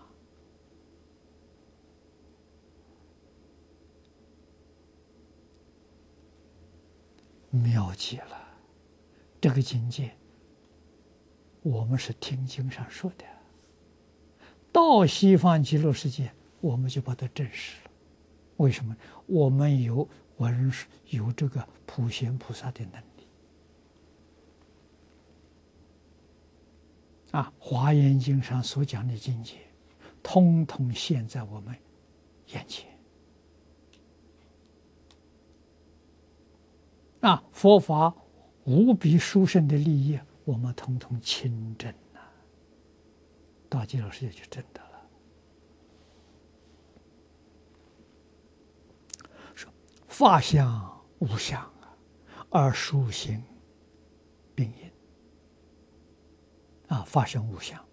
妙极了，这个境界，我们是听经上说的，到西方极乐世界，我们就把它证实了。为什么？我们有文有这个普贤菩萨的能力啊，《华严经》上所讲的境界，通通现在我们眼前啊，佛法无比殊胜的利益，我们统统亲证呐、啊，大吉老师也就证得了。说法相无相啊，而殊行并因啊，法身无相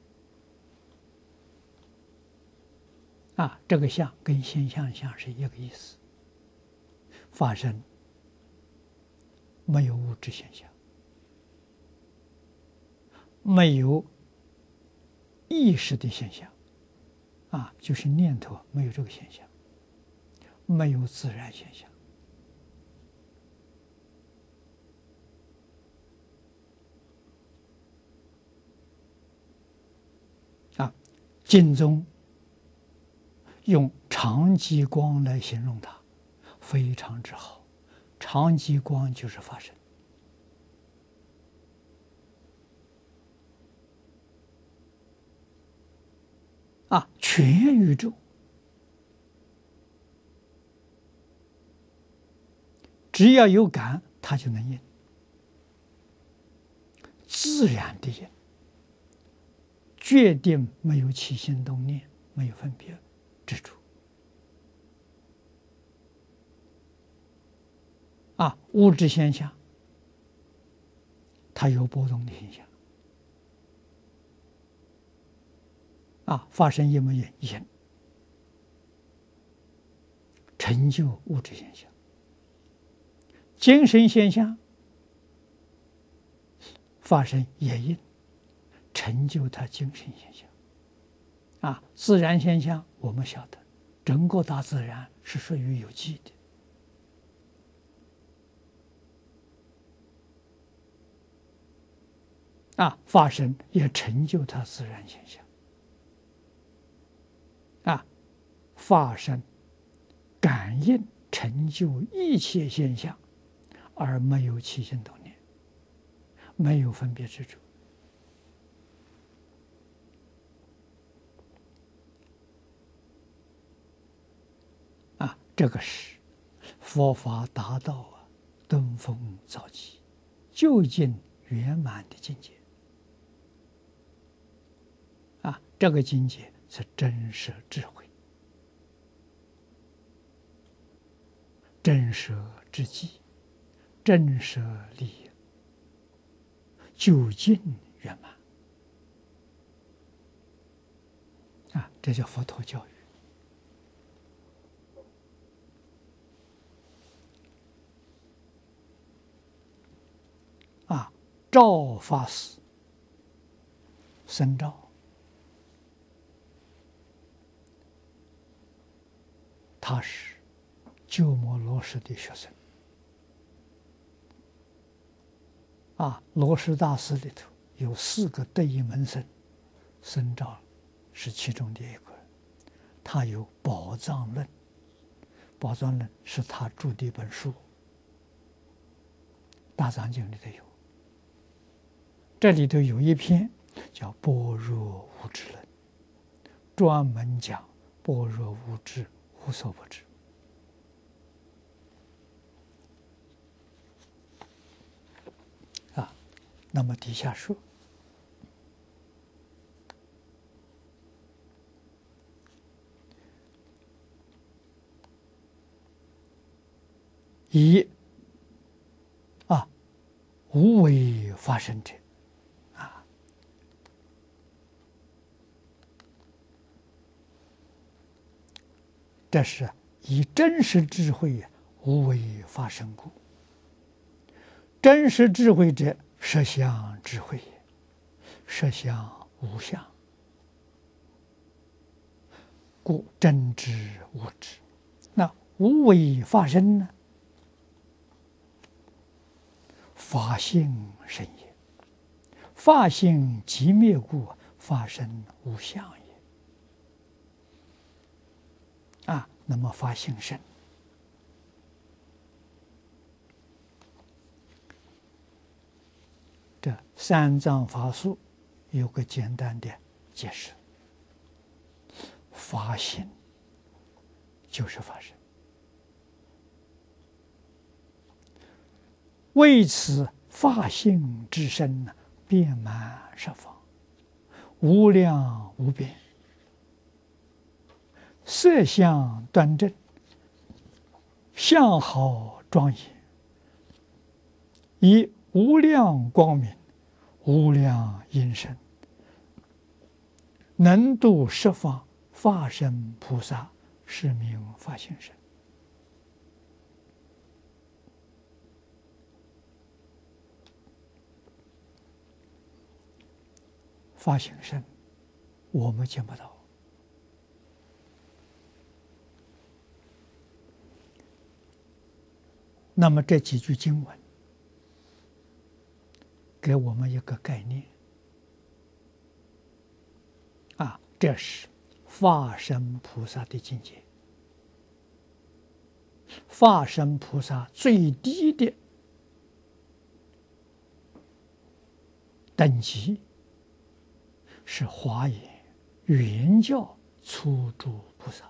啊，这个相跟现象相是一个意思。法身没有物质现象，没有意识的现象，啊，就是念头没有这个现象，没有自然现象。啊，经中用长极光来形容它，非常之好。长极光就是法身。啊，全宇宙只要有感，它就能应，自然的应，决定没有起心动念，没有分别之处。啊，物质现象，它有波动的现象。啊，发生一没有因，成就物质现象。精神现象发生也因，成就它精神现象。啊，自然现象我们晓得，整个大自然是属于有机的。啊，发生也成就它自然现象。啊，发生感应成就一切现象，而没有起心动念，没有分别之处。啊，这个是佛法达到啊登峰造极、究竟圆满的境界。啊，这个境界是真实智慧，真实之际，真实利益，究竟圆满。啊，这叫佛陀教育。啊，照法师僧照，他是鸠摩罗什的学生。啊，罗什大师里头有四个得意门生，僧照是其中的一个。他有《宝藏论》，《宝藏论》是他著的一本书，《大藏经》里头有。这里头有一篇叫《般若无智论》，专门讲般若无智、无所不知。啊，那么底下说，以啊无为发生者，啊，这是以真实智慧无为发生故。真实智慧者，实相智慧也，实相无相，故真知无知。那无为发生呢？法性生也，法性即灭故，法身无相也。啊，那么法性生，这三藏法术有个简单的解释：法性就是法身， 为此法性之身呢，遍满十方，无量无边，色相端正，相好庄严，以无量光明、无量音声，能度十方法身菩萨，是名法性身。法性身，我们见不到。那么这几句经文给我们一个概念啊，这是法身菩萨的境界。法身菩萨最低的等级是华严圆教初住菩萨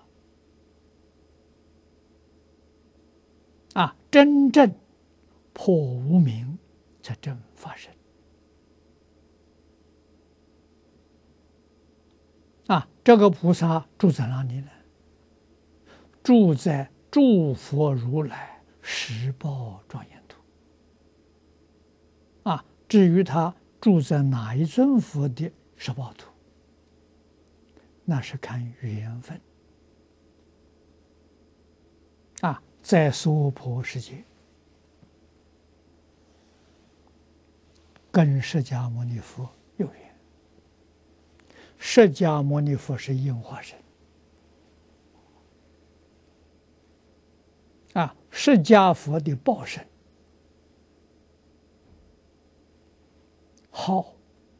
啊，真正破无明才证法身啊。这个菩萨住在哪里呢？住在诸佛如来十报庄严土啊。至于他住在哪一尊佛的十报土，那是看缘分啊。在娑婆世界，跟释迦牟尼佛有缘。释迦牟尼佛是应化身啊，释迦佛的报身号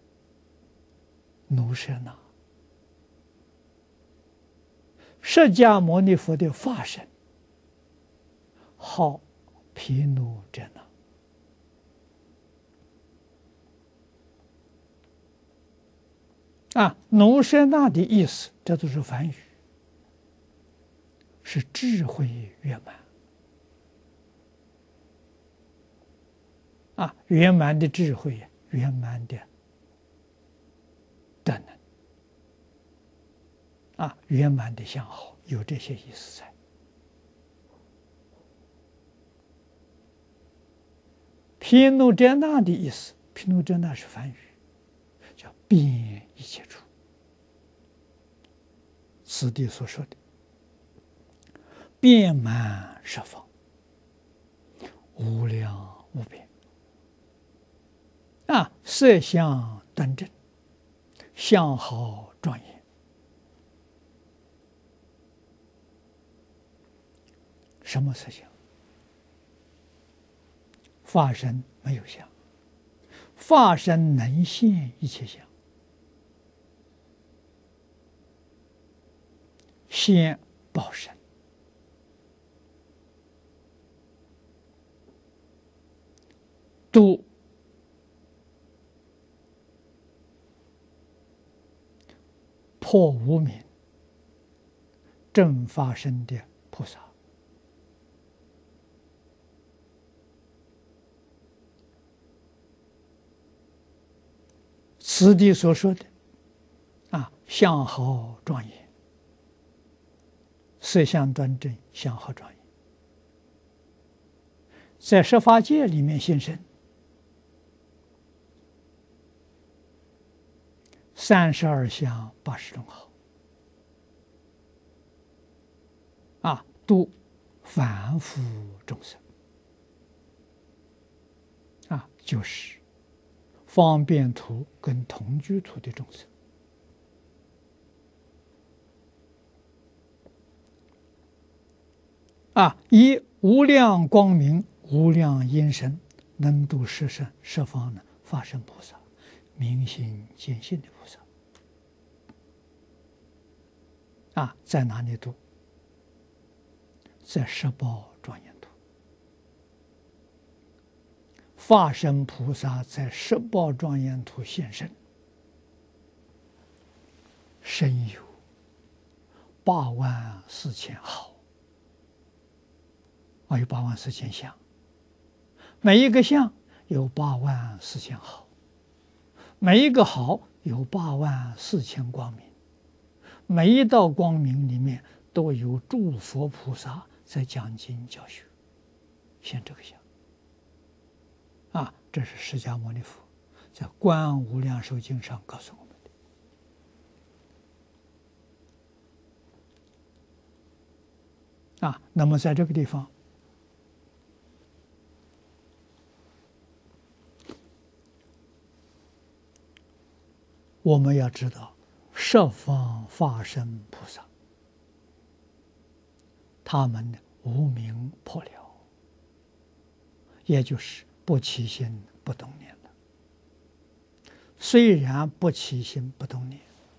奴舍那，释迦牟尼佛的法身号毗卢遮那啊。奴舍那的意思，这都是梵语，是智慧圆满啊，圆满的智慧，圆满的德能啊，圆满的相好，有这些意思在。毗卢遮那的意思，毗卢遮那是梵语，叫遍一切处。此地所说的遍满十方，无量无边啊，色相端正，相好庄严。什么色相？法身没有相，法身能现一切相，现报身，度破无明正法身的菩萨。此地所说的啊，相好庄严，色相端正，相好庄严，在十法界里面现身，三十二相八十种好啊，度凡夫众生啊，就是方便土跟同居土的众生啊，以无量光明、无量音声，能度十身十方呢法身菩萨，明心见性的菩萨啊，在哪里度？在十报庄严土。法身菩萨在十报庄严土现身，身有八万四千好，啊，有八万四千相。 每一个相有八万四千毫，每一个毫有八万四千光明，每一道光明里面都有诸佛菩萨在讲经教学，现这个相。啊，这是释迦牟尼佛在《观无量寿经》上告诉我们的。啊，那么在这个地方，我们要知道，十方化身菩萨，他们的无明破了，也就是不起心不动念了。虽然不起心不动念，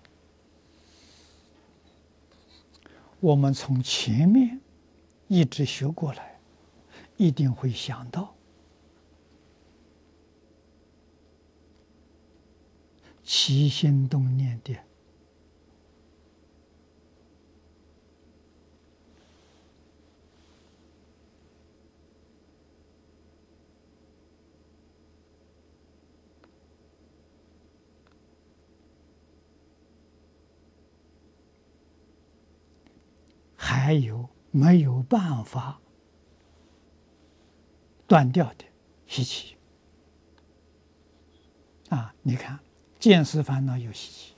我们从前面一直学过来，一定会想到起心动念的还有没有办法断掉的习气啊？你看，见思烦恼有习气，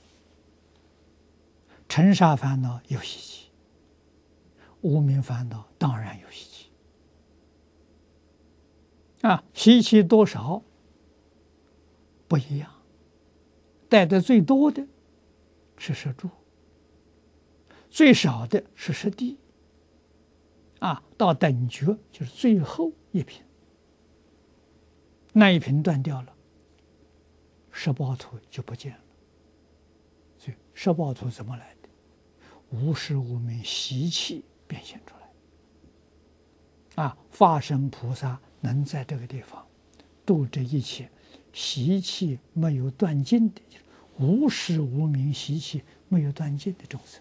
尘沙烦恼有习气，无明烦恼当然有习气啊。习气多少不一样，带的最多的是摄住，最少的是摄地啊。到等觉就是最后一品，那一品断掉了，十报图就不见了。所以十报图怎么来的？无始无明习气变现出来啊！化身菩萨能在这个地方度这一切习气没有断尽的，无始无明习气没有断尽的众生，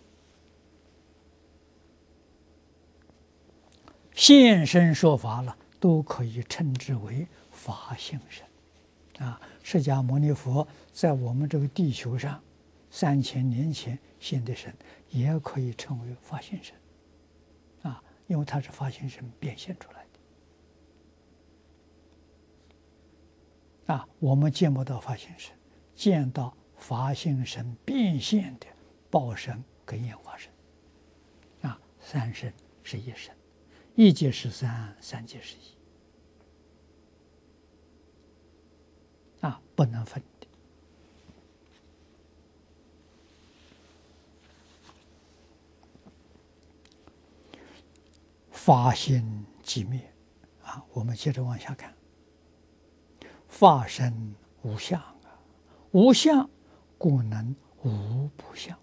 现身说法了，都可以称之为法性身啊！释迦牟尼佛在我们这个地球上三千年前现的身，也可以称为法性身啊，因为它是法性身变现出来的啊。我们见不到法性身，见到法性身变现的报身跟演化身啊，三身是一身，一界是三，三界是一啊，不能分的。法性即灭啊，我们接着往下看。法身无相啊，无相故能无不相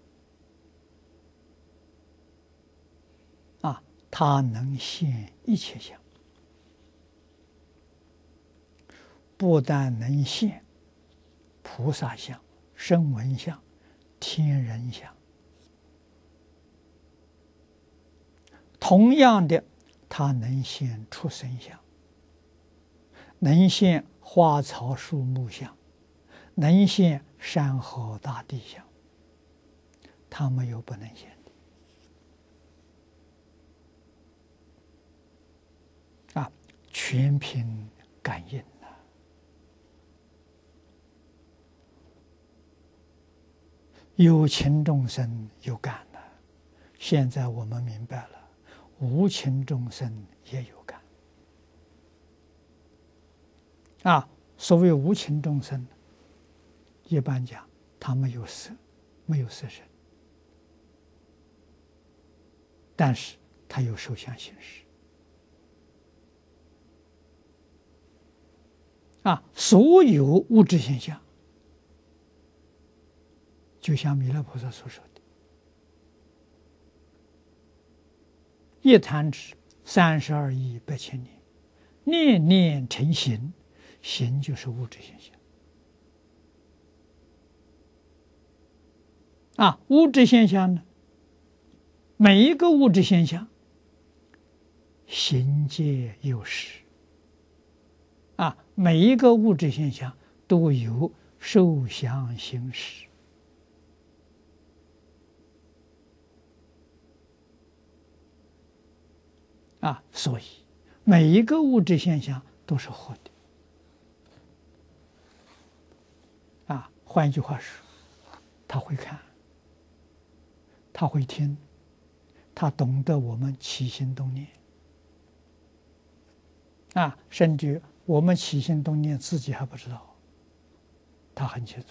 啊，它能现一切相，不但能现菩萨相、声闻相、天人相，同样的，它能现畜生相，能现花草树木相，能现山河大地相，它没有不能现的啊！全凭感应呐、啊。有情众生有感了、啊，现在我们明白了，无情众生也有感啊。所谓无情众生，一般讲他没有色，没有色身，但是他有受想行识啊。所有物质现象，就像弥勒菩萨所说的，一弹指三十二亿八千年，念念成形，形就是物质现象啊。物质现象呢，每一个物质现象，形界有实啊，每一个物质现象都有受想行识。啊，所以每一个物质现象都是活的。啊，换一句话说，他会看，他会听，他懂得我们起心动念。啊，甚至我们起心动念自己还不知道，他很清楚。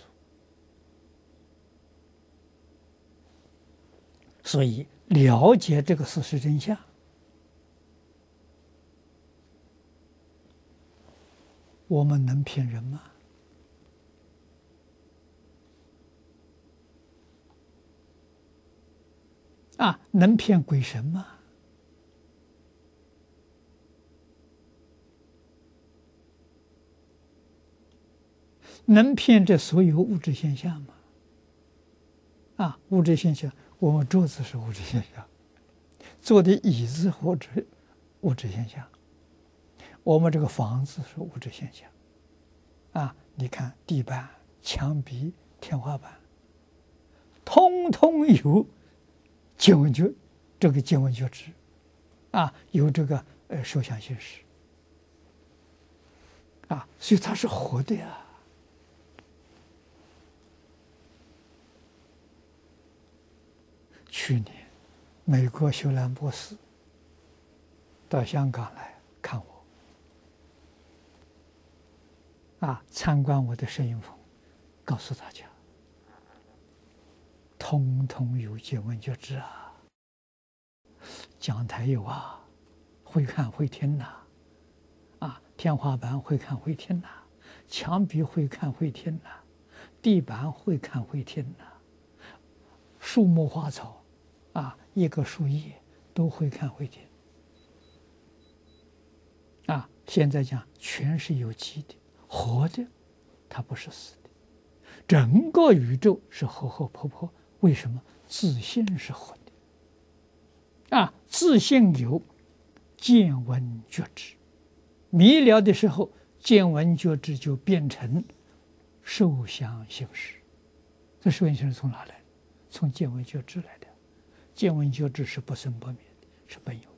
所以了解这个事实真相，我们能骗人吗？啊，能骗鬼神吗？能骗这所有物质现象吗？啊，物质现象，我们桌子是物质现象，坐的椅子或者物质现象，我们这个房子是物质现象。啊，你看地板、墙壁、天花板，通通有见闻觉，这个见闻觉知，啊，有这个呃受想行识，啊，所以它是活的呀。去年，美国休兰博士到香港来看我，啊，参观我的摄影棚，告诉大家，通通有见闻觉知啊，讲台有啊，会看会听呐、啊，啊，天花板会看会听呐、啊，墙壁会看会听呐、啊，地板会看会听呐、啊，树木花草。啊，一个树叶都会看会听。啊，现在讲全是有机的、活的，它不是死的。整个宇宙是活活泼泼，为什么？自性是活的。啊，自性有见闻觉知，迷了的时候，见闻觉知就变成受想行识。这受想行识从哪来？从见闻觉知来的。见闻觉知是不生不灭的，是本有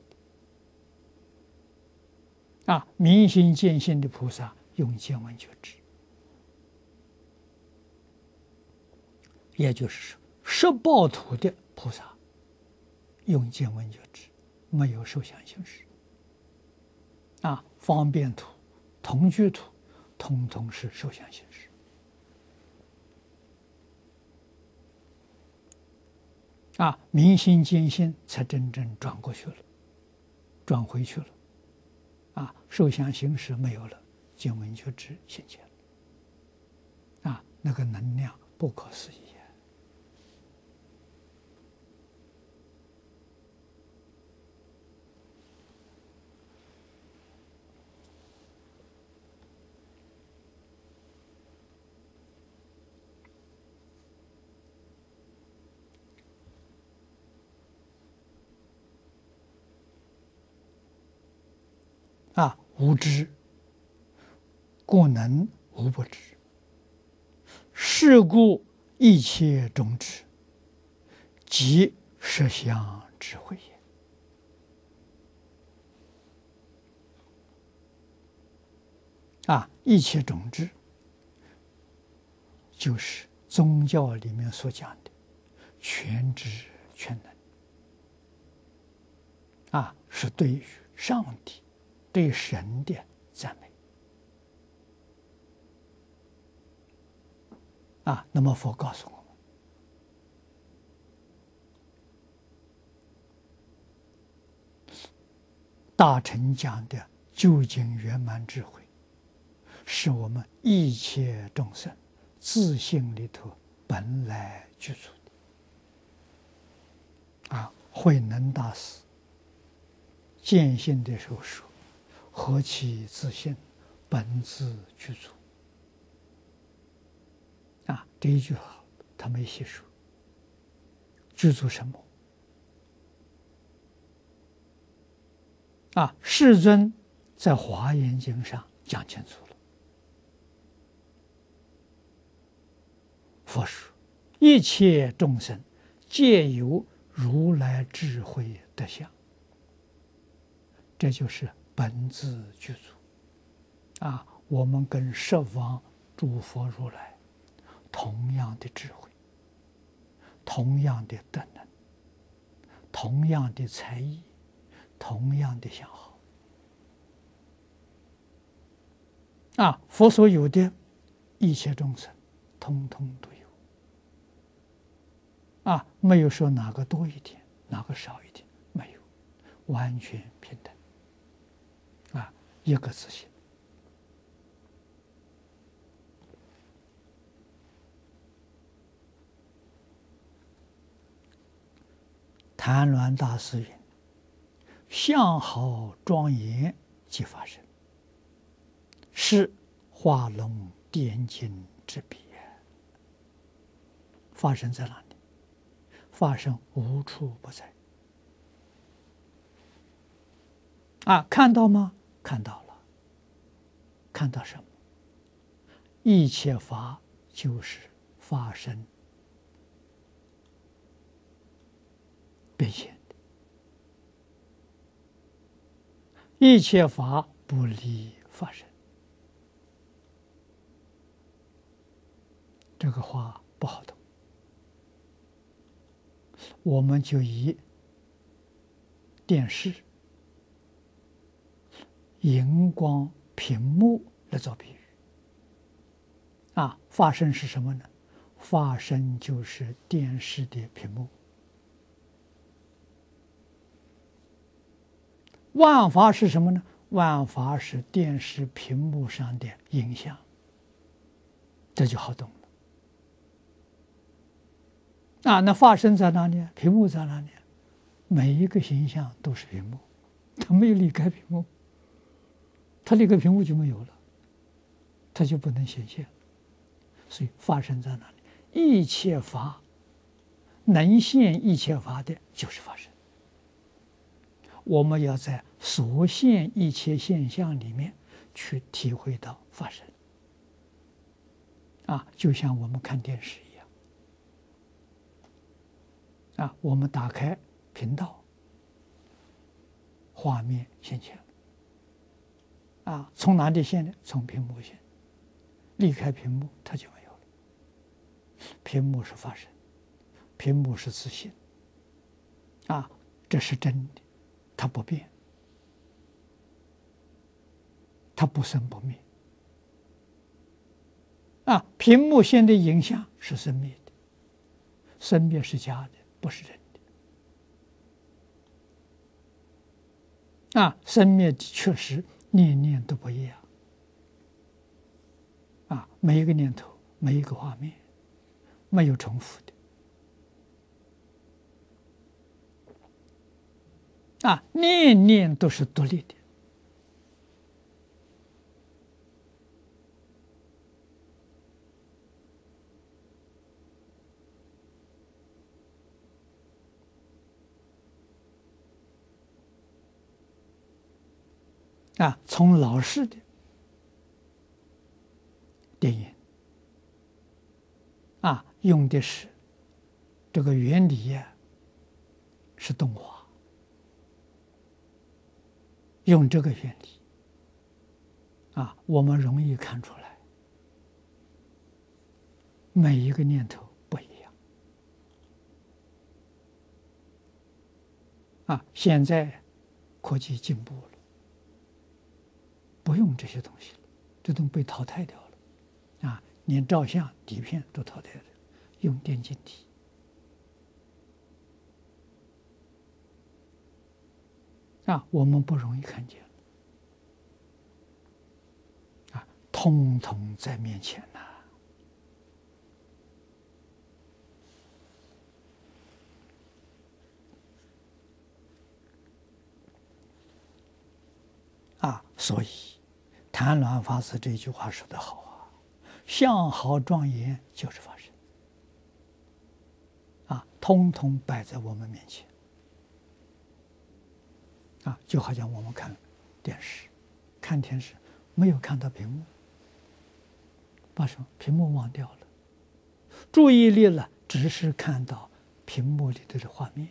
的。啊，明心见性的菩萨用见闻觉知，也就是说，十报土的菩萨用见闻觉知，没有受想行识。啊，方便土、同居土，统统是受想行识。啊，明心见性才真正转过去了，转回去了。啊，受想行识没有了，见闻觉知现前了。啊，那个能量不可思议。啊，无知，故能无不知。是故一切种智，即实相智慧也。啊，一切种智，就是宗教里面所讲的全知全能。啊，是对于上帝、对神的赞美。啊，那么佛告诉我们，大乘讲的究竟圆满智慧，是我们一切众生自性里头本来具足的。啊，慧能大师见性的时候说：“何其自性，本自具足。”啊，这一句话他没细说，具足什么？啊，世尊在《华严经》上讲清楚了。佛说，一切众生皆有如来智慧德相，这就是本自具足啊！我们跟十方诸佛如来同样的智慧，同样的德能，同样的才艺，同样的相好啊！佛所有的一切众生，通通都有啊！没有说哪个多一点，哪个少一点，没有，完全平等啊！一个自性。谭鸾大师云：“相好庄严即发生，是化龙点睛之笔。”发生在哪里？发生无处不在。啊，看到吗？看到了。看到什么？一切法就是发生变现的，一切法不离发生。这个话不好懂，我们就以电视荧光屏幕来做比喻。啊，发生是什么呢？发生就是电视的屏幕。万法是什么呢？万法是电视屏幕上的影像，这就好懂了。啊，那发生在哪里？屏幕在哪里？每一个形象都是屏幕，它没有离开屏幕，它离开屏幕就没有了，它就不能显现。所以发生在哪里？一切法能现一切法的，就是发生。我们要在所现一切现象里面去体会到发生。啊，就像我们看电视一样。啊，我们打开频道，画面现前了。啊，从哪里现呢？从屏幕现。离开屏幕，它就没有了。屏幕是发生，屏幕是自性。啊，这是真的，它不变，它不生不灭。啊，屏幕现的影像是生灭的，生灭是假的，不是真的。啊，生灭确实念念都不一样。啊，每一个念头，每一个画面，没有重复的。啊，念念都是独立的。啊，从老式的电影啊，用的是这个原理呀、啊，是动画，用这个原理啊，我们容易看出来，每一个念头不一样啊。现在科技进步了，不用这些东西了，这都被淘汰掉了啊，连照相底片都淘汰了，用电晶体啊，我们不容易看见啊，通通在面前呐、啊。啊，所以谭鸾法师这句话说得好啊，相好庄严就是发生啊，通通摆在我们面前啊，就好像我们看电视，看电视没有看到屏幕，把什么屏幕忘掉了，注意力了，只是看到屏幕里头的画面，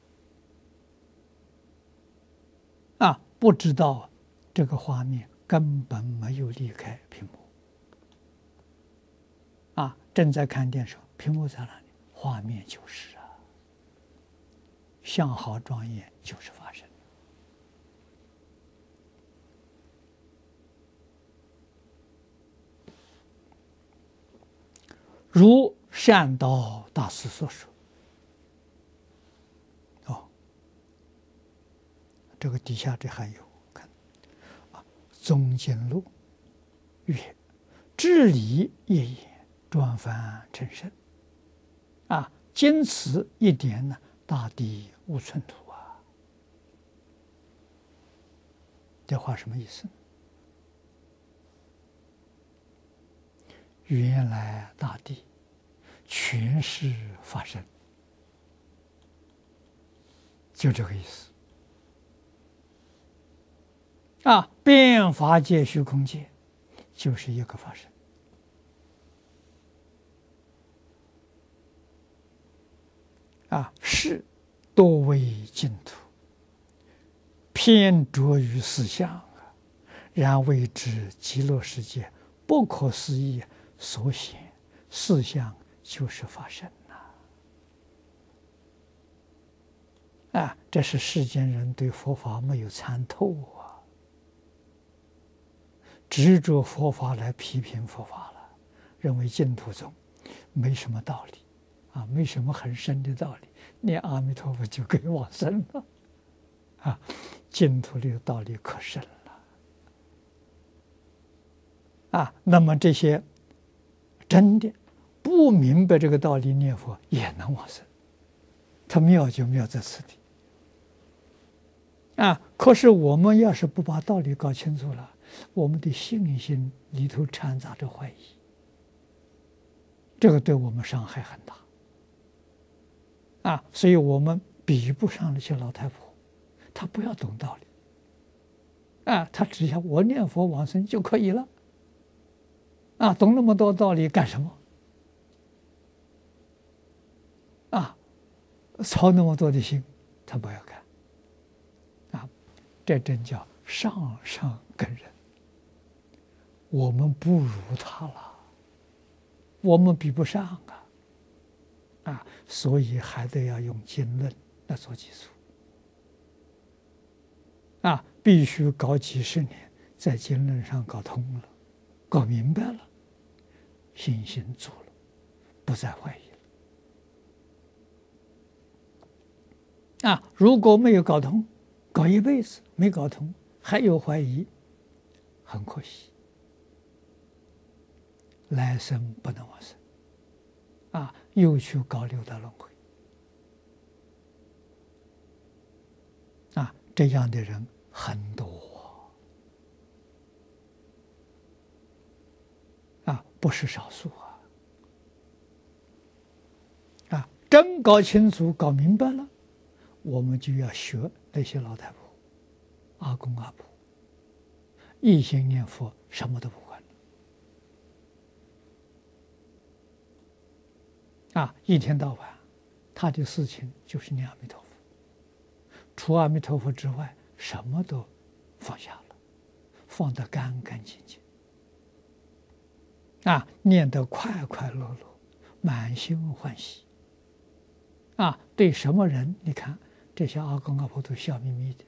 啊，不知道这个画面根本没有离开屏幕，啊，正在看电视，屏幕在哪里？画面就是啊，相好庄严就是发生。如善导大师所说，哦，这个底下这还有看啊，宗经录曰：至理业也，转凡成圣。啊，经此一点呢，大地无寸土啊。这话什么意思？原来大地全是法身，就这个意思。啊，变法界、虚空界就是一个法身。啊，是多为净土，偏着于四相啊，然谓之极乐世界不可思议所显四相，就是法身呐！啊，这是世间人对佛法没有参透啊，执着佛法来批评佛法了，认为净土中没什么道理。啊，没什么很深的道理，念阿弥陀佛就可以往生了，啊，净土里的道理可深了，啊，那么这些真的不明白这个道理念佛也能往生，它妙就妙在此地，啊，可是我们要是不把道理搞清楚了，我们的信心里头掺杂着怀疑，这个对我们伤害很大。啊，所以我们比不上那些老太婆，她不要懂道理，啊，她只要我念佛往生就可以了，啊，懂那么多道理干什么？啊，操那么多的心，她不要干，啊，这真叫上上根人，我们不如他了，我们比不上啊。啊，所以还得要用经论来做基础，啊，必须搞几十年，在经论上搞通了，搞明白了，信心足了，不再怀疑了。啊，如果没有搞通，搞一辈子没搞通，还有怀疑，很可惜，来生不能往生。啊，又去搞六道轮回，啊，这样的人很多，啊，不是少数啊，啊，真搞清楚、搞明白了，我们就要学那些老太婆、阿公阿婆，一心念佛，什么都不管。啊，一天到晚，他的事情就是念阿弥陀佛，除阿弥陀佛之外，什么都放下了，放得干干净净，啊，念得快快乐乐，满心欢喜，啊，对什么人，你看这些阿公阿婆都笑眯眯的，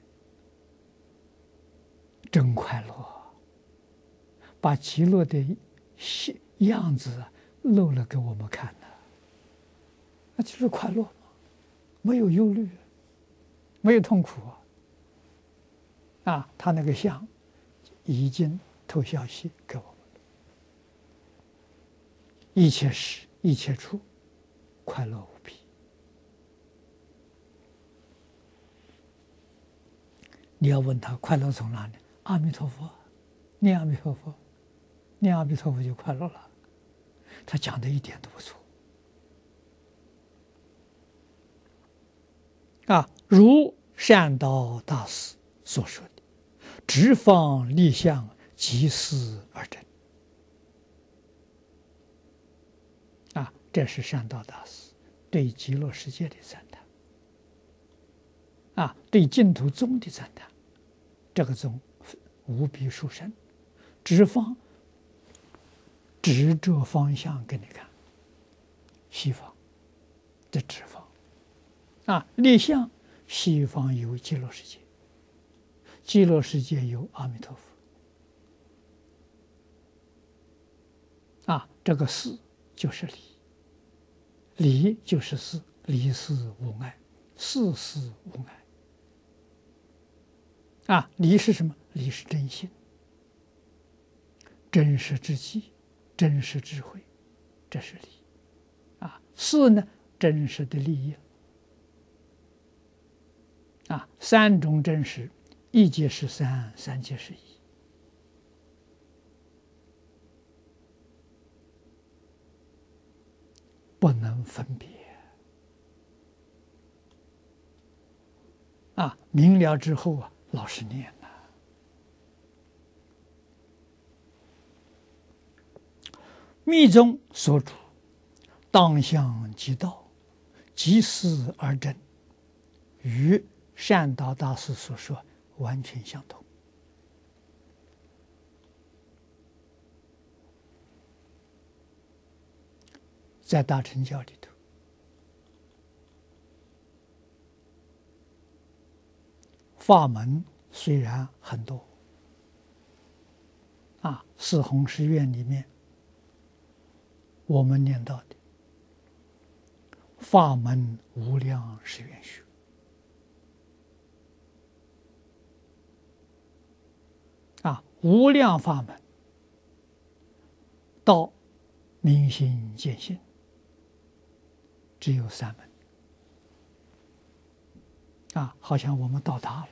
真快乐，把极乐的样子露了给我们看呢。那就是快乐，没有忧虑，没有痛苦啊！啊，他那个相已经透消息给我们了，一切时一切处，快乐无比。你要问他快乐从哪里？阿弥陀佛，念阿弥陀佛，念阿弥陀佛就快乐了。他讲的一点都不错。啊，如善导大师所说的，直放立相， 即思而真。啊，这是善导大师对极乐世界的赞叹，啊，对净土宗的赞叹。这个宗无比殊胜，指方指着方向给你看，西方的指方，啊，立项西方有极乐世界，极乐世界有阿弥陀佛。啊，这个事就是理，理就是事，理事无碍，事事无碍。啊，理是什么？理是真心、真实之际、真实智慧，这是理。啊，事呢，真实的利益。啊，三种真实，一即是三，三即是一。不能分别。啊，明了之后啊，老实念呐。密宗所主，当向即道，即思而真，与善导大师所说完全相同。在大乘教里头，法门虽然很多，啊，四弘誓愿里面我们念到的法门无量誓愿学，啊，无量法门到明心见性，只有三门。啊，好像我们到达了，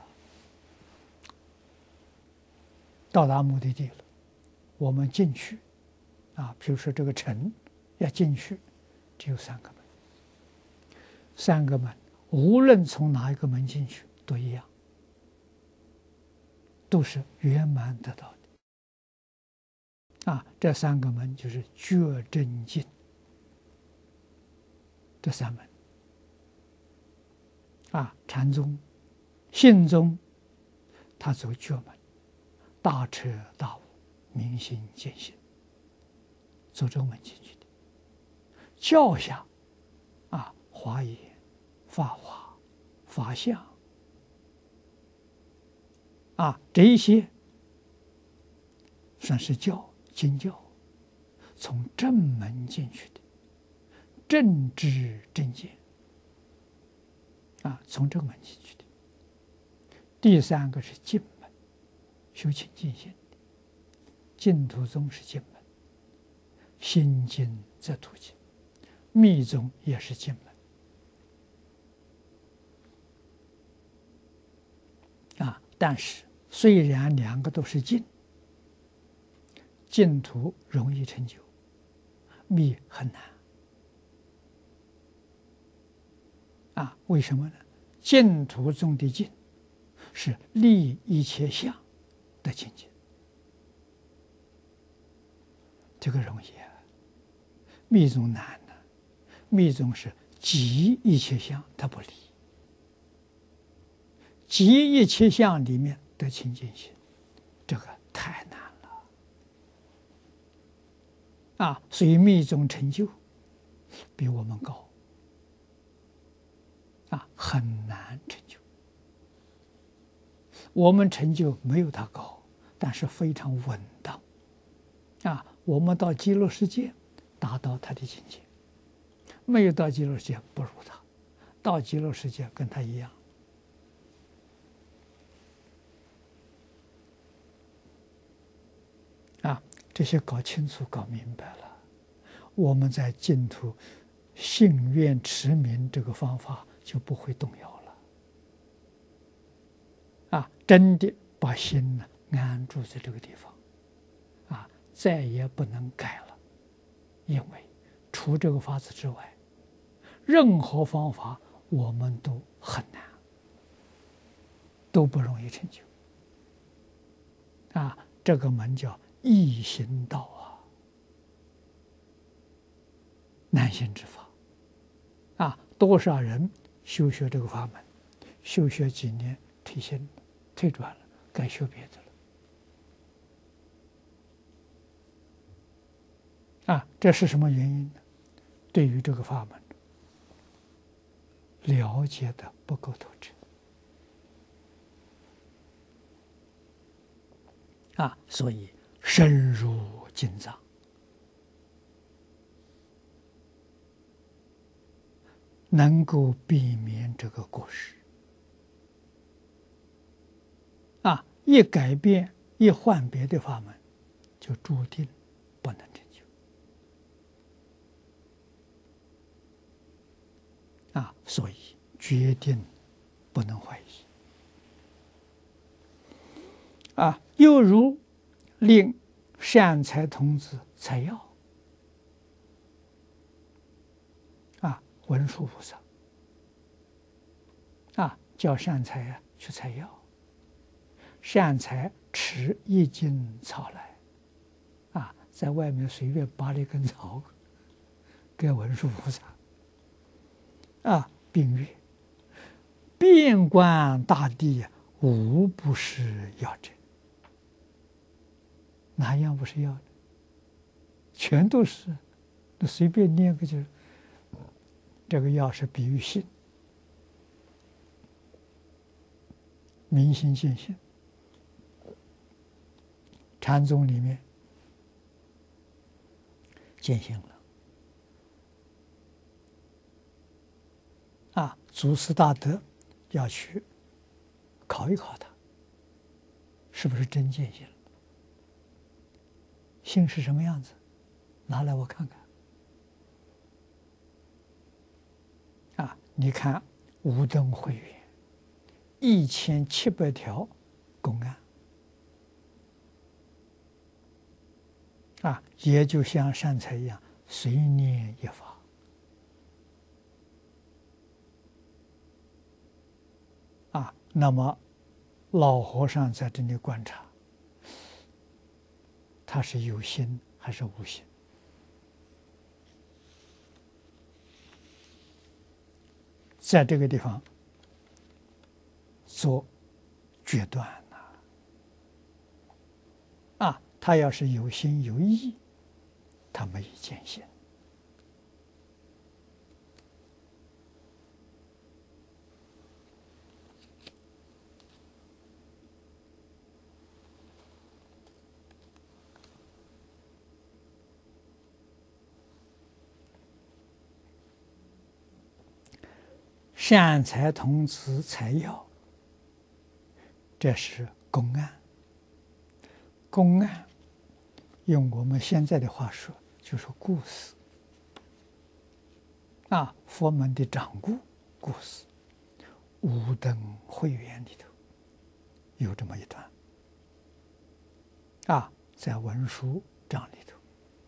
到达目的地了，我们进去，啊，比如说这个城要进去，只有三个门，三个门无论从哪一个门进去都一样，都是圆满得到的。啊，这三个门就是觉真净，这三门。啊，禅宗、信宗，他走觉门，大彻大悟，明心见性，走这个门进去的。教下，啊，华严、法华、法相，啊，这一些算是教经教，从正门进去的，正知正见。啊，从这个门进去的。第三个是净门，修清净心的。净土宗是净门，心净则土净，密宗也是净门。啊，但是虽然两个都是净，净土容易成就，密很难。啊，为什么呢？净土中的净是立一切相的境界，这个容易啊。密宗难呢，密宗是即一切相，它不离。即一切相里面的清净心，这个太难了啊！所以密宗成就比我们高。啊，很难成就。我们成就没有他高，但是非常稳当。啊，我们到极乐世界达到他的境界，没有到极乐世界不如他，到极乐世界跟他一样。啊，这些搞清楚、搞明白了，我们在净土信愿持名这个方法就不会动摇了。啊，真的把心呢安住在这个地方，啊，再也不能改了，因为除这个法子之外，任何方法我们都很难，都不容易成就。啊， 这个门叫易行道啊，难行之法啊！多少人修学这个法门，修学几年退心了，退转了，该学别的了啊！这是什么原因呢？对于这个法门了解的不够透彻啊，所以深入经藏，能够避免这个过失啊！一改变，一换别的法门，就注定不能成就啊！所以决定不能怀疑啊！又如令善财童子采药啊，文殊菩萨啊，叫善财啊去采药，善财持一茎草来啊，在外面随便拔了一根草给文殊菩萨啊，并曰：遍观大地，无不是药者。哪样不是药呢？全都是，那随便念个就是。这个药是比喻性，明心见性。禅宗里面见性了啊，祖师大德要去考一考他，是不是真见性了？性是什么样子？拿来我看看。啊，你看无灯会员一千七百条公案啊，也就像善财一样，随念一法啊。那么老和尚在这里观察，他是有心还是无心？在这个地方做决断呐、啊，啊，他要是有心有意，他没有见性。善财童子采药，这是公案。公案用我们现在的话说，就是故事啊，佛门的掌故故事。无灯会员里头有这么一段啊，在文殊章里头，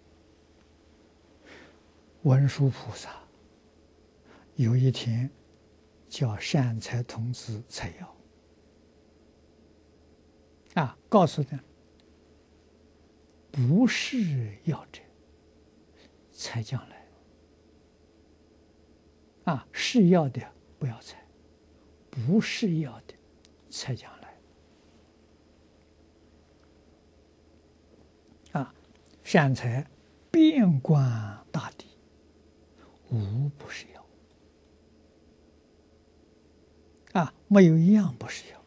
文殊菩萨有一天叫善财童子采药啊，告诉他不是药者采将来啊，是药的不要采，不是药的采将来啊。善财遍观大地，无不是药啊，没有一样不是药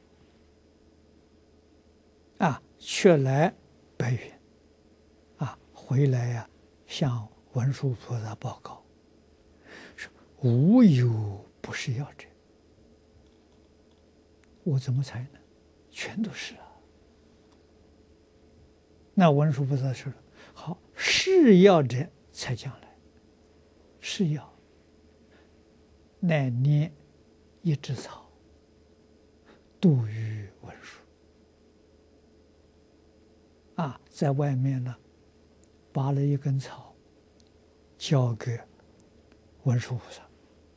啊。却来白云啊，回来呀、啊，向文殊菩萨报告说：无有不是药者。我怎么采呢？全都是啊。那文殊菩萨说了：好，是药者才将来，是药乃念一枝草，度于文殊啊，在外面呢拔了一根草，交给文殊菩萨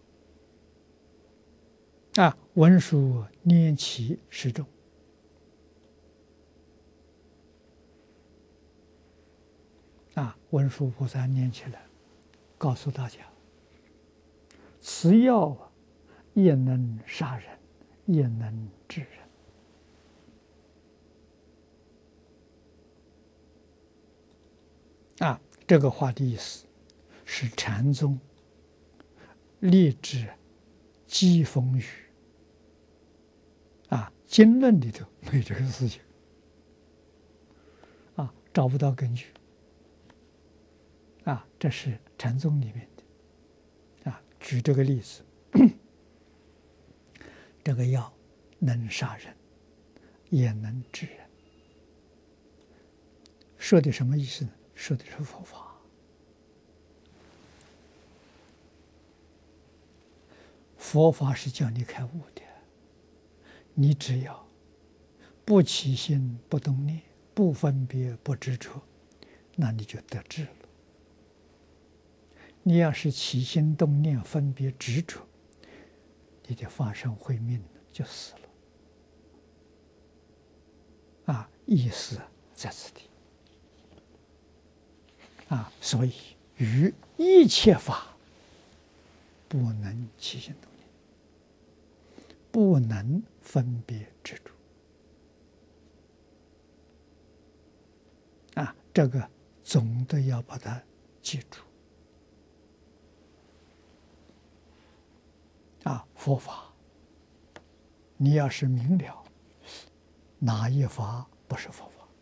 啊，文殊念其施众啊，文殊菩萨念起来，告诉大家：此药啊，也能杀人，也能治人。啊，这个话的意思是禅宗立志疾风雨。啊，经论里头没这个事情，啊，找不到根据。啊，这是禅宗里面的。啊，举这个例子，这个药能杀人，也能治人。说的什么意思呢？说的是佛法。佛法是叫你开悟的，你只要不起心不动念，不分别不执着，那你就得智了。你要是起心动念、分别执着，你的法身慧命就死了。啊，意思在此地。啊，所以于一切法不能起心动念，不能分别执着。啊，这个总的要把它记住。啊，佛法，你要是明了，哪一法不是佛法？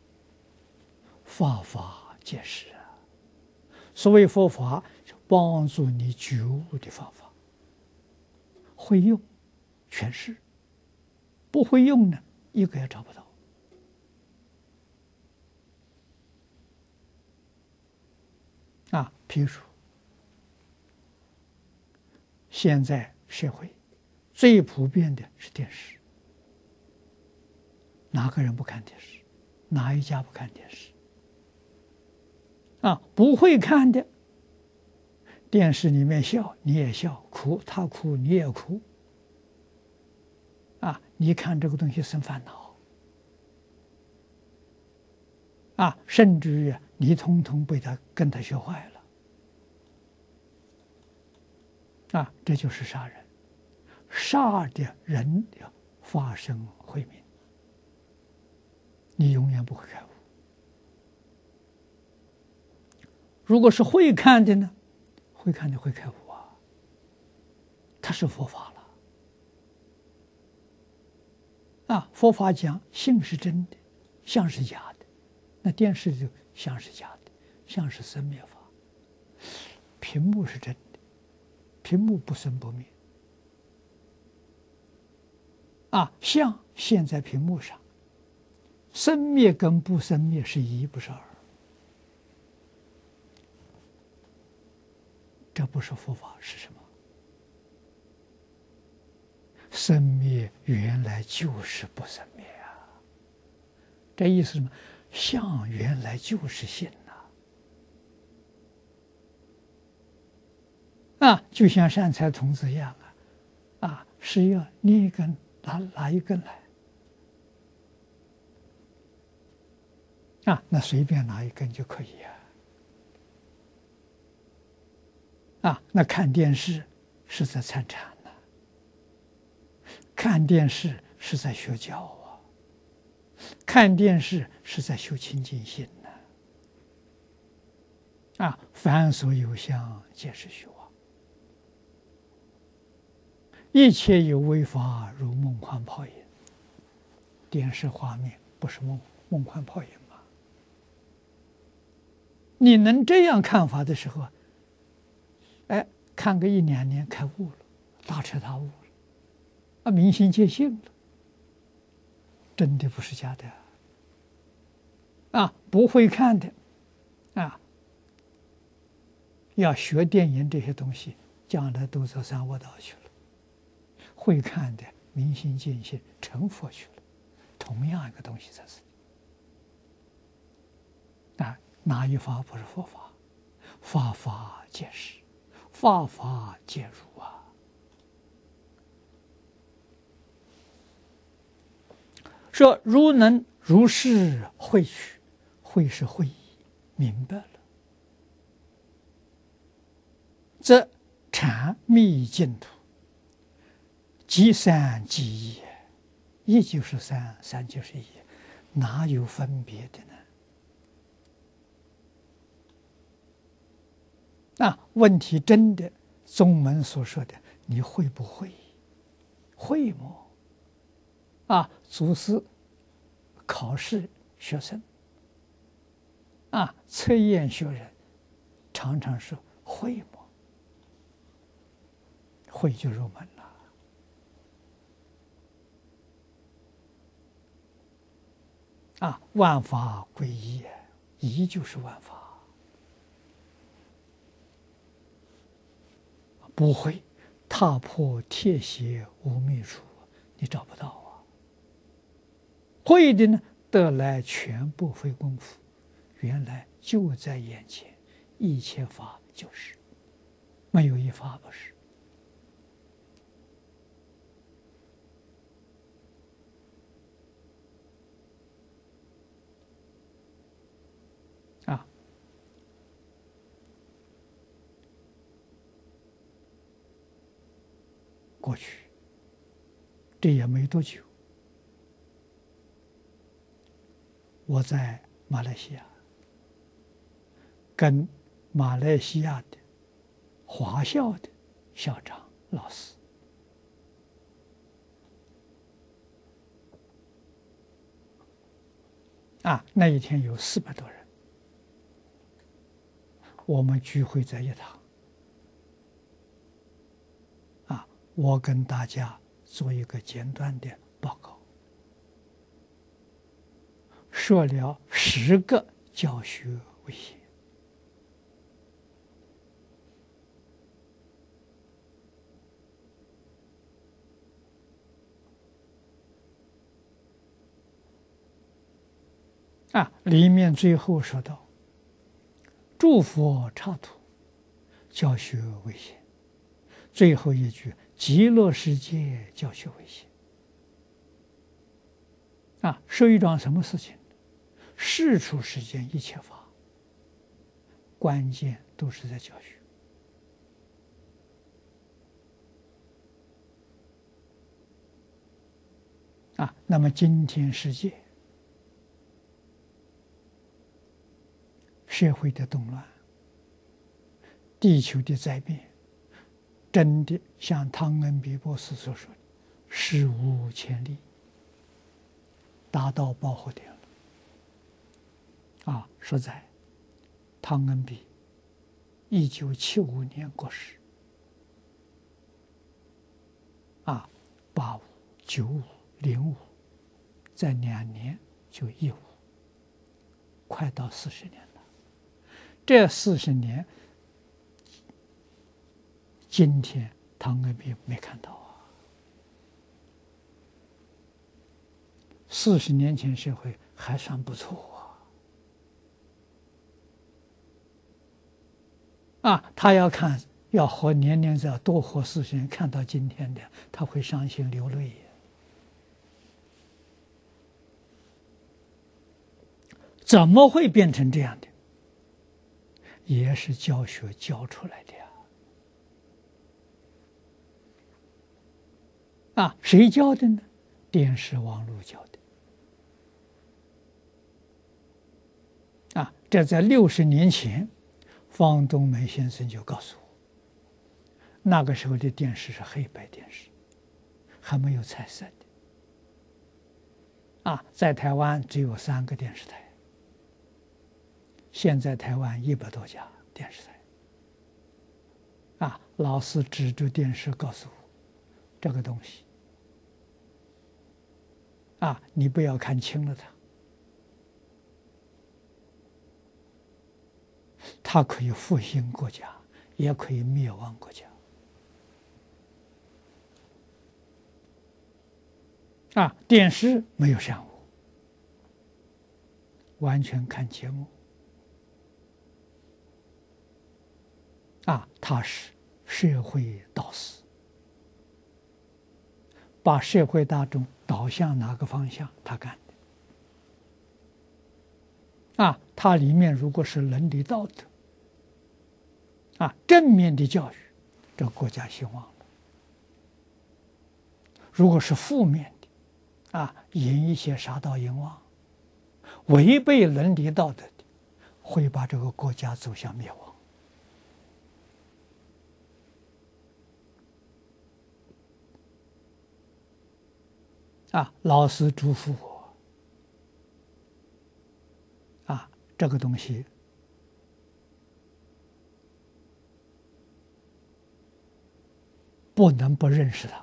法法皆是啊。所谓佛法，是帮助你觉悟的方法。会用，全是；不会用呢，一个也找不到。啊，譬如现在社会最普遍的是电视，哪个人不看电视？哪一家不看电视？啊，不会看的，电视里面笑你也笑，哭他哭你也哭。啊，你看这个东西生烦恼。啊，甚至于你通通被他跟他学坏了。啊，这就是杀人，杀的人要发生慧命，你永远不会开悟。如果是会看的呢？会看的会开悟啊，它是佛法了。啊，佛法讲性是真的，相是假的，那电视就相是假的，相是生灭法，屏幕是真的。屏幕不生不灭。啊，相现在屏幕上，生灭跟不生灭是一不是二。这不是佛法是什么？生灭原来就是不生灭啊！这意思是什么？相原来就是性呐！啊，就像善财童子一样啊，啊，是要捏一根，拿拿一根来，啊，那随便拿一根就可以啊。啊，那看电视是在参禅呢，看电视是在学教啊，看电视是在修清净心呢。啊，凡所有相，皆是虚妄。一切有为法，如梦幻泡影。电视画面不是梦梦幻泡影吗？你能这样看法的时候，哎，看个一两年开悟了，大彻大悟了，啊，明心见性了，真的不是假的啊！不会看的，啊，要学电影这些东西，将来都走三恶道去了。会看的，明心见性，成佛去了，同样一个东西在这里。啊，哪一法不是佛法？法法皆是，法法皆如啊！说如能如是会取，会是会意， 明白了，则禅密净土，即三即一，一就是三，三就是一，哪有分别的呢？那问题真的，宗门所说的，你会不会？会么？啊，祖师考试学生，啊，测验学人，常常说会么？会就入门了。啊，万法归一，一就是万法。不会，踏破铁鞋无觅处，你找不到啊。会的呢，得来全不费功夫，原来就在眼前，一切法就是，没有一法不是。啊，过去这也没多久，我在马来西亚跟马来西亚的华校的校长老师啊，那一天有四百多人，我们聚会在一堂啊，我跟大家做一个简短的报告，说了十个教学危险。啊，里面最后说到，诸佛刹土，教学危险。最后一句，极乐世界教学危险。啊，是一桩什么事情？世出世间一切法，关键都是在教学。啊，那么今天世界社会的动乱，地球的灾变，真的像汤恩比博士所说的，史无前例，达到爆火点了。啊，说在汤恩比一九七五年过世，啊，八五、九五、零五，在两年就一五，快到四十年了。这四十年，今天汤恩比没看到啊。四十年前社会还算不错啊。啊，他要看，要活年年要多活四十年，看到今天的，他会伤心流泪。怎么会变成这样的？也是教学教出来的呀。啊，谁教的呢？电视网络教的。啊，这在六十年前，方东梅先生就告诉我，那个时候的电视是黑白电视，还没有彩色的。啊，在台湾只有三个电视台。现在台湾一百多家电视台。啊，老师指着电视告诉我，这个东西，啊，你不要看轻了它，它可以复兴国家，也可以灭亡国家。啊，电视没有善恶，完全看节目。啊，它是社会导师，把社会大众导向哪个方向，他干啊，它里面如果是伦理道德，啊，正面的教育，这个国家兴旺了；如果是负面的，啊，引一些杀盗淫妄，违背伦理道德的，会把这个国家走向灭亡。啊，老师嘱咐我，啊，这个东西不能不认识它。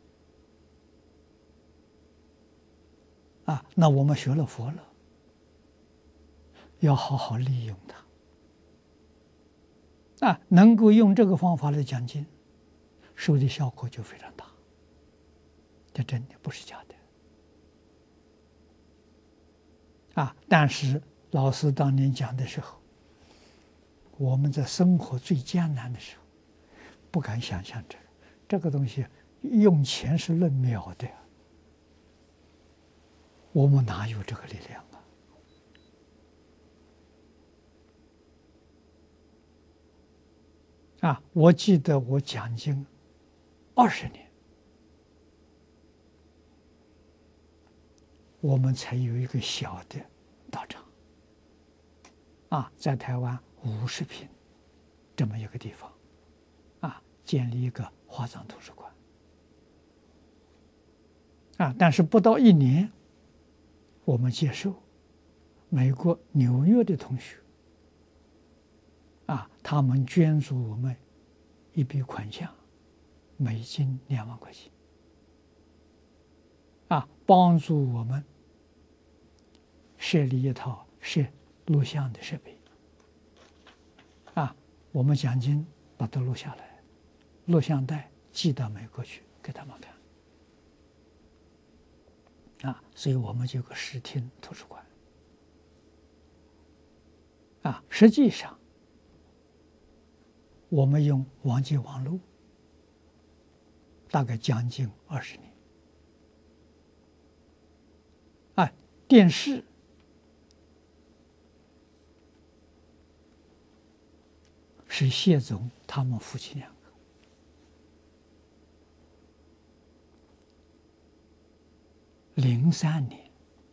啊，那我们学了佛了，要好好利用它。啊，能够用这个方法来讲经，收的效果就非常大。这真的不是假的。啊，但是老师当年讲的时候，我们在生活最艰难的时候，不敢想象这个这个东西用钱是论秒的，我们哪有这个力量啊？啊，我记得我讲经二十年，我们才有一个小的道场，啊，在台湾五十平这么一个地方，啊，建立一个华藏图书馆，啊，但是不到一年，我们接受美国纽约的同学，啊，他们捐助我们一笔款项，美金两万块钱，啊，帮助我们设立一套摄录像的设备，啊，我们讲经把它录下来，录像带寄到美国去给他们看，啊，所以我们就有个视听图书馆，啊，实际上我们用网际网络大概将近二十年，啊，电视是谢总他们夫妻两个，零三年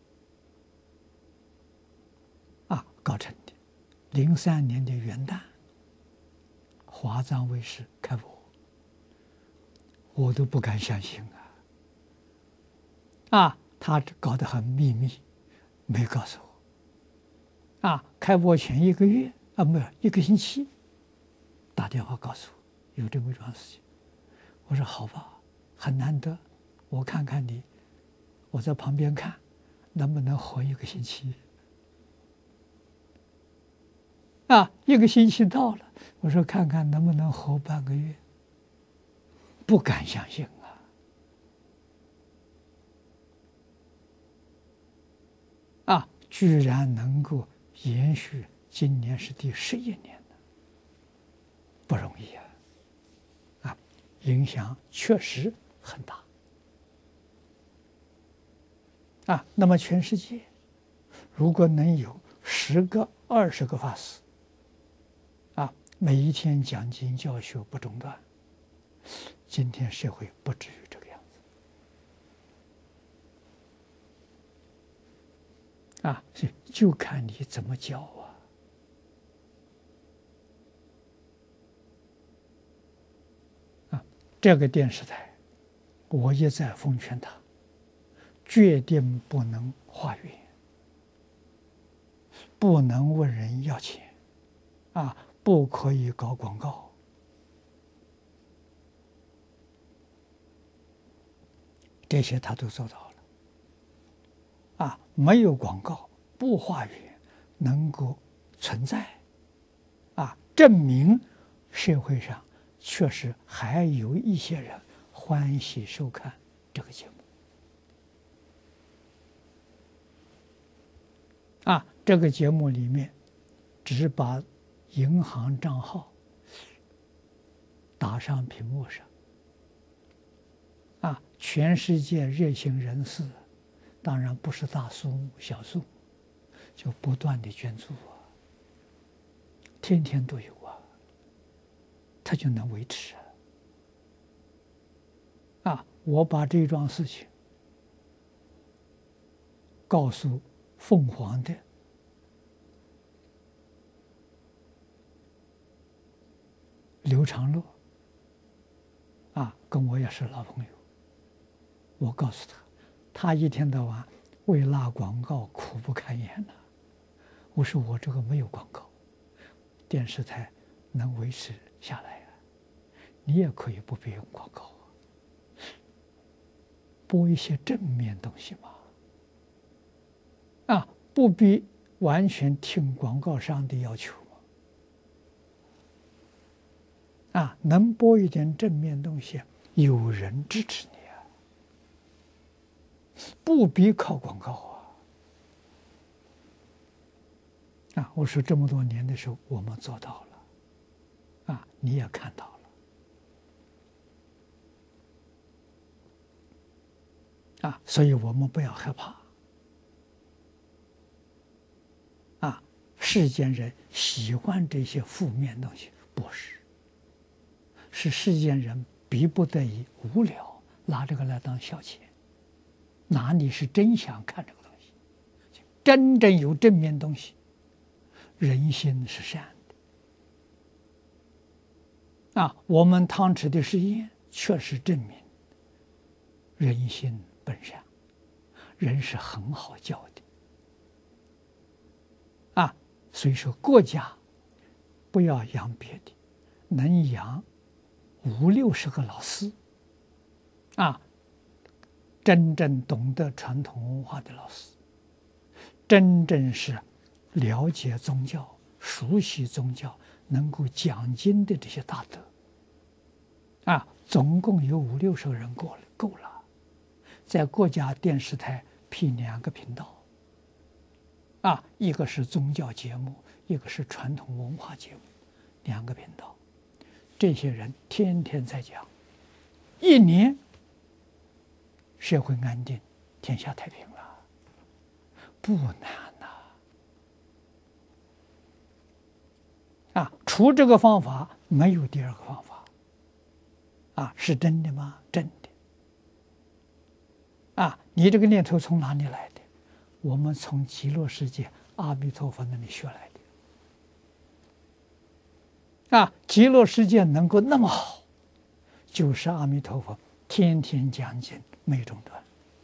啊搞成的，零三年的元旦，华藏卫视开播，我都不敢相信啊！啊，他搞得很秘密，没告诉我。啊，开播前一个月啊，没有一个星期，打电话告诉我有这么一桩事情。我说好吧，很难得，我看看你，我在旁边看，能不能活一个星期？啊，一个星期到了，我说看看能不能活半个月，不敢相信啊！啊，居然能够延续，今年是第十一年了，不容易啊！啊，影响确实很大。啊，那么全世界如果能有十个、二十个法师，啊，每一天讲经教学不中断，今天社会不至于这个样子。啊，所以就看你怎么教啊。啊，这个电视台，我一再奉劝他，决定不能化缘，不能问人要钱，啊，不可以搞广告。这些他都做到了。啊，没有广告，不化缘，能够存在，啊，证明社会上确实还有一些人欢喜收看这个节目。啊，这个节目里面只把银行账号打上屏幕上，啊，全世界热心人士，当然不是大数目小数目， 就不断的捐助啊，天天都有啊，他就能维持啊。啊，我把这桩事情告诉凤凰的刘长乐，啊，跟我也是老朋友。我告诉他，他一天到晚为拉广告苦不堪言呐、啊。我说我这个没有广告，电视台能维持下来啊，你也可以不必用广告啊，播一些正面东西嘛。啊，不必完全听广告商的要求嘛。啊，能播一点正面东西，有人支持你啊，不必靠广告啊。啊，我说这么多年的时候，我们做到了，啊，你也看到了，啊，所以我们不要害怕。啊，世间人喜欢这些负面东西，不是，是世间人逼不得已无聊，拿这个来当消遣，哪里是真想看这个东西？真正有正面东西，人心是善的。啊，我们汤吃的实验确实证明，人心本善，人是很好教的。啊，所以说国家不要养别的，能养五六十个老师，啊，真正懂得传统文化的老师，真正是了解宗教、熟悉宗教、能够讲经的这些大德，啊，总共有五六十个人够了，够了，在国家电视台辟两个频道。啊，一个是宗教节目，一个是传统文化节目，两个频道，这些人天天在讲，一年社会安定，天下太平了，不难呐。啊，除这个方法没有第二个方法。啊，是真的吗？真的。啊，你这个念头从哪里来的？我们从极乐世界阿弥陀佛那里学来的。啊，极乐世界能够那么好，就是阿弥陀佛天天讲经没中断。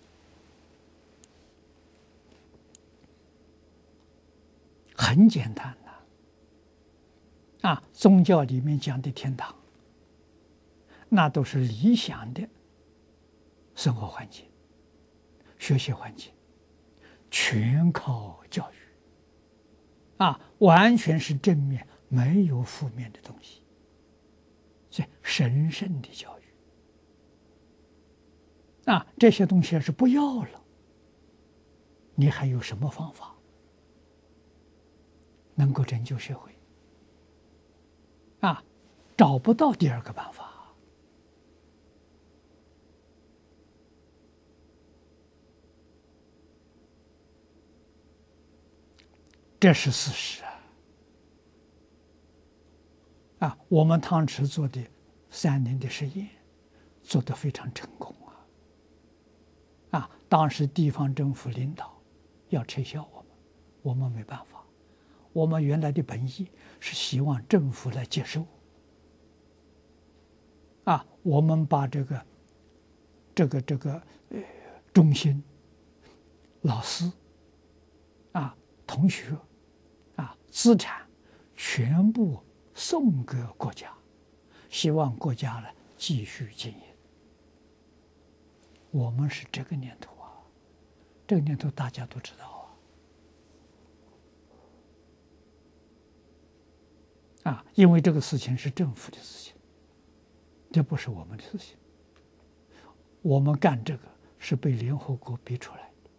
很简单呐。啊，宗教里面讲的天堂，那都是理想的生活环境、学习环境。全靠教育，啊，完全是正面，没有负面的东西，所以神圣的教育。啊，这些东西要是不要了，你还有什么方法能够拯救社会？啊，找不到第二个办法。这是事实啊！啊，我们汤池做的三年的实验，做得非常成功啊！啊，当时地方政府领导要撤销我们，我们没办法，我们原来的本意是希望政府来接收。啊，我们把这个、这个、这个呃中心、老师、啊同学。啊，资产全部送给国家，希望国家呢继续经营。我们是这个念头啊，这个念头大家都知道啊。啊，因为这个事情是政府的事情，这不是我们的事情。我们干这个是被联合国逼出来。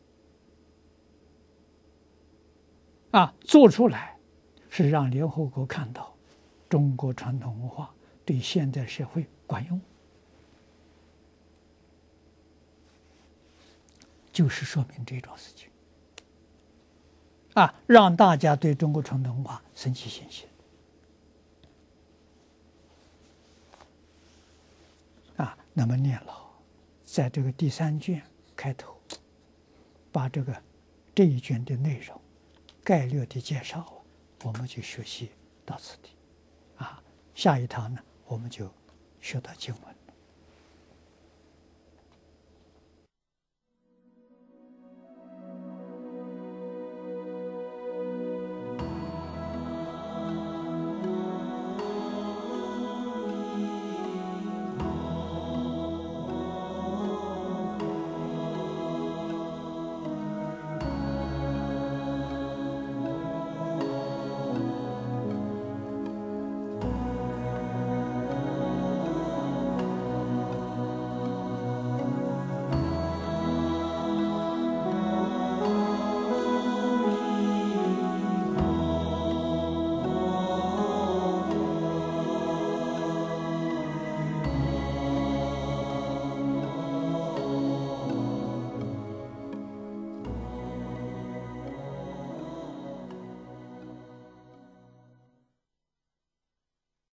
啊，做出来是让联合国看到中国传统文化对现代社会管用，就是说明这桩事情。 啊，让大家对中国传统文化升起信心。啊，那么念老在这个第三卷开头，把这个这一卷的内容概略的介绍，我们就学习到此地。啊，下一堂呢，我们就学到经文。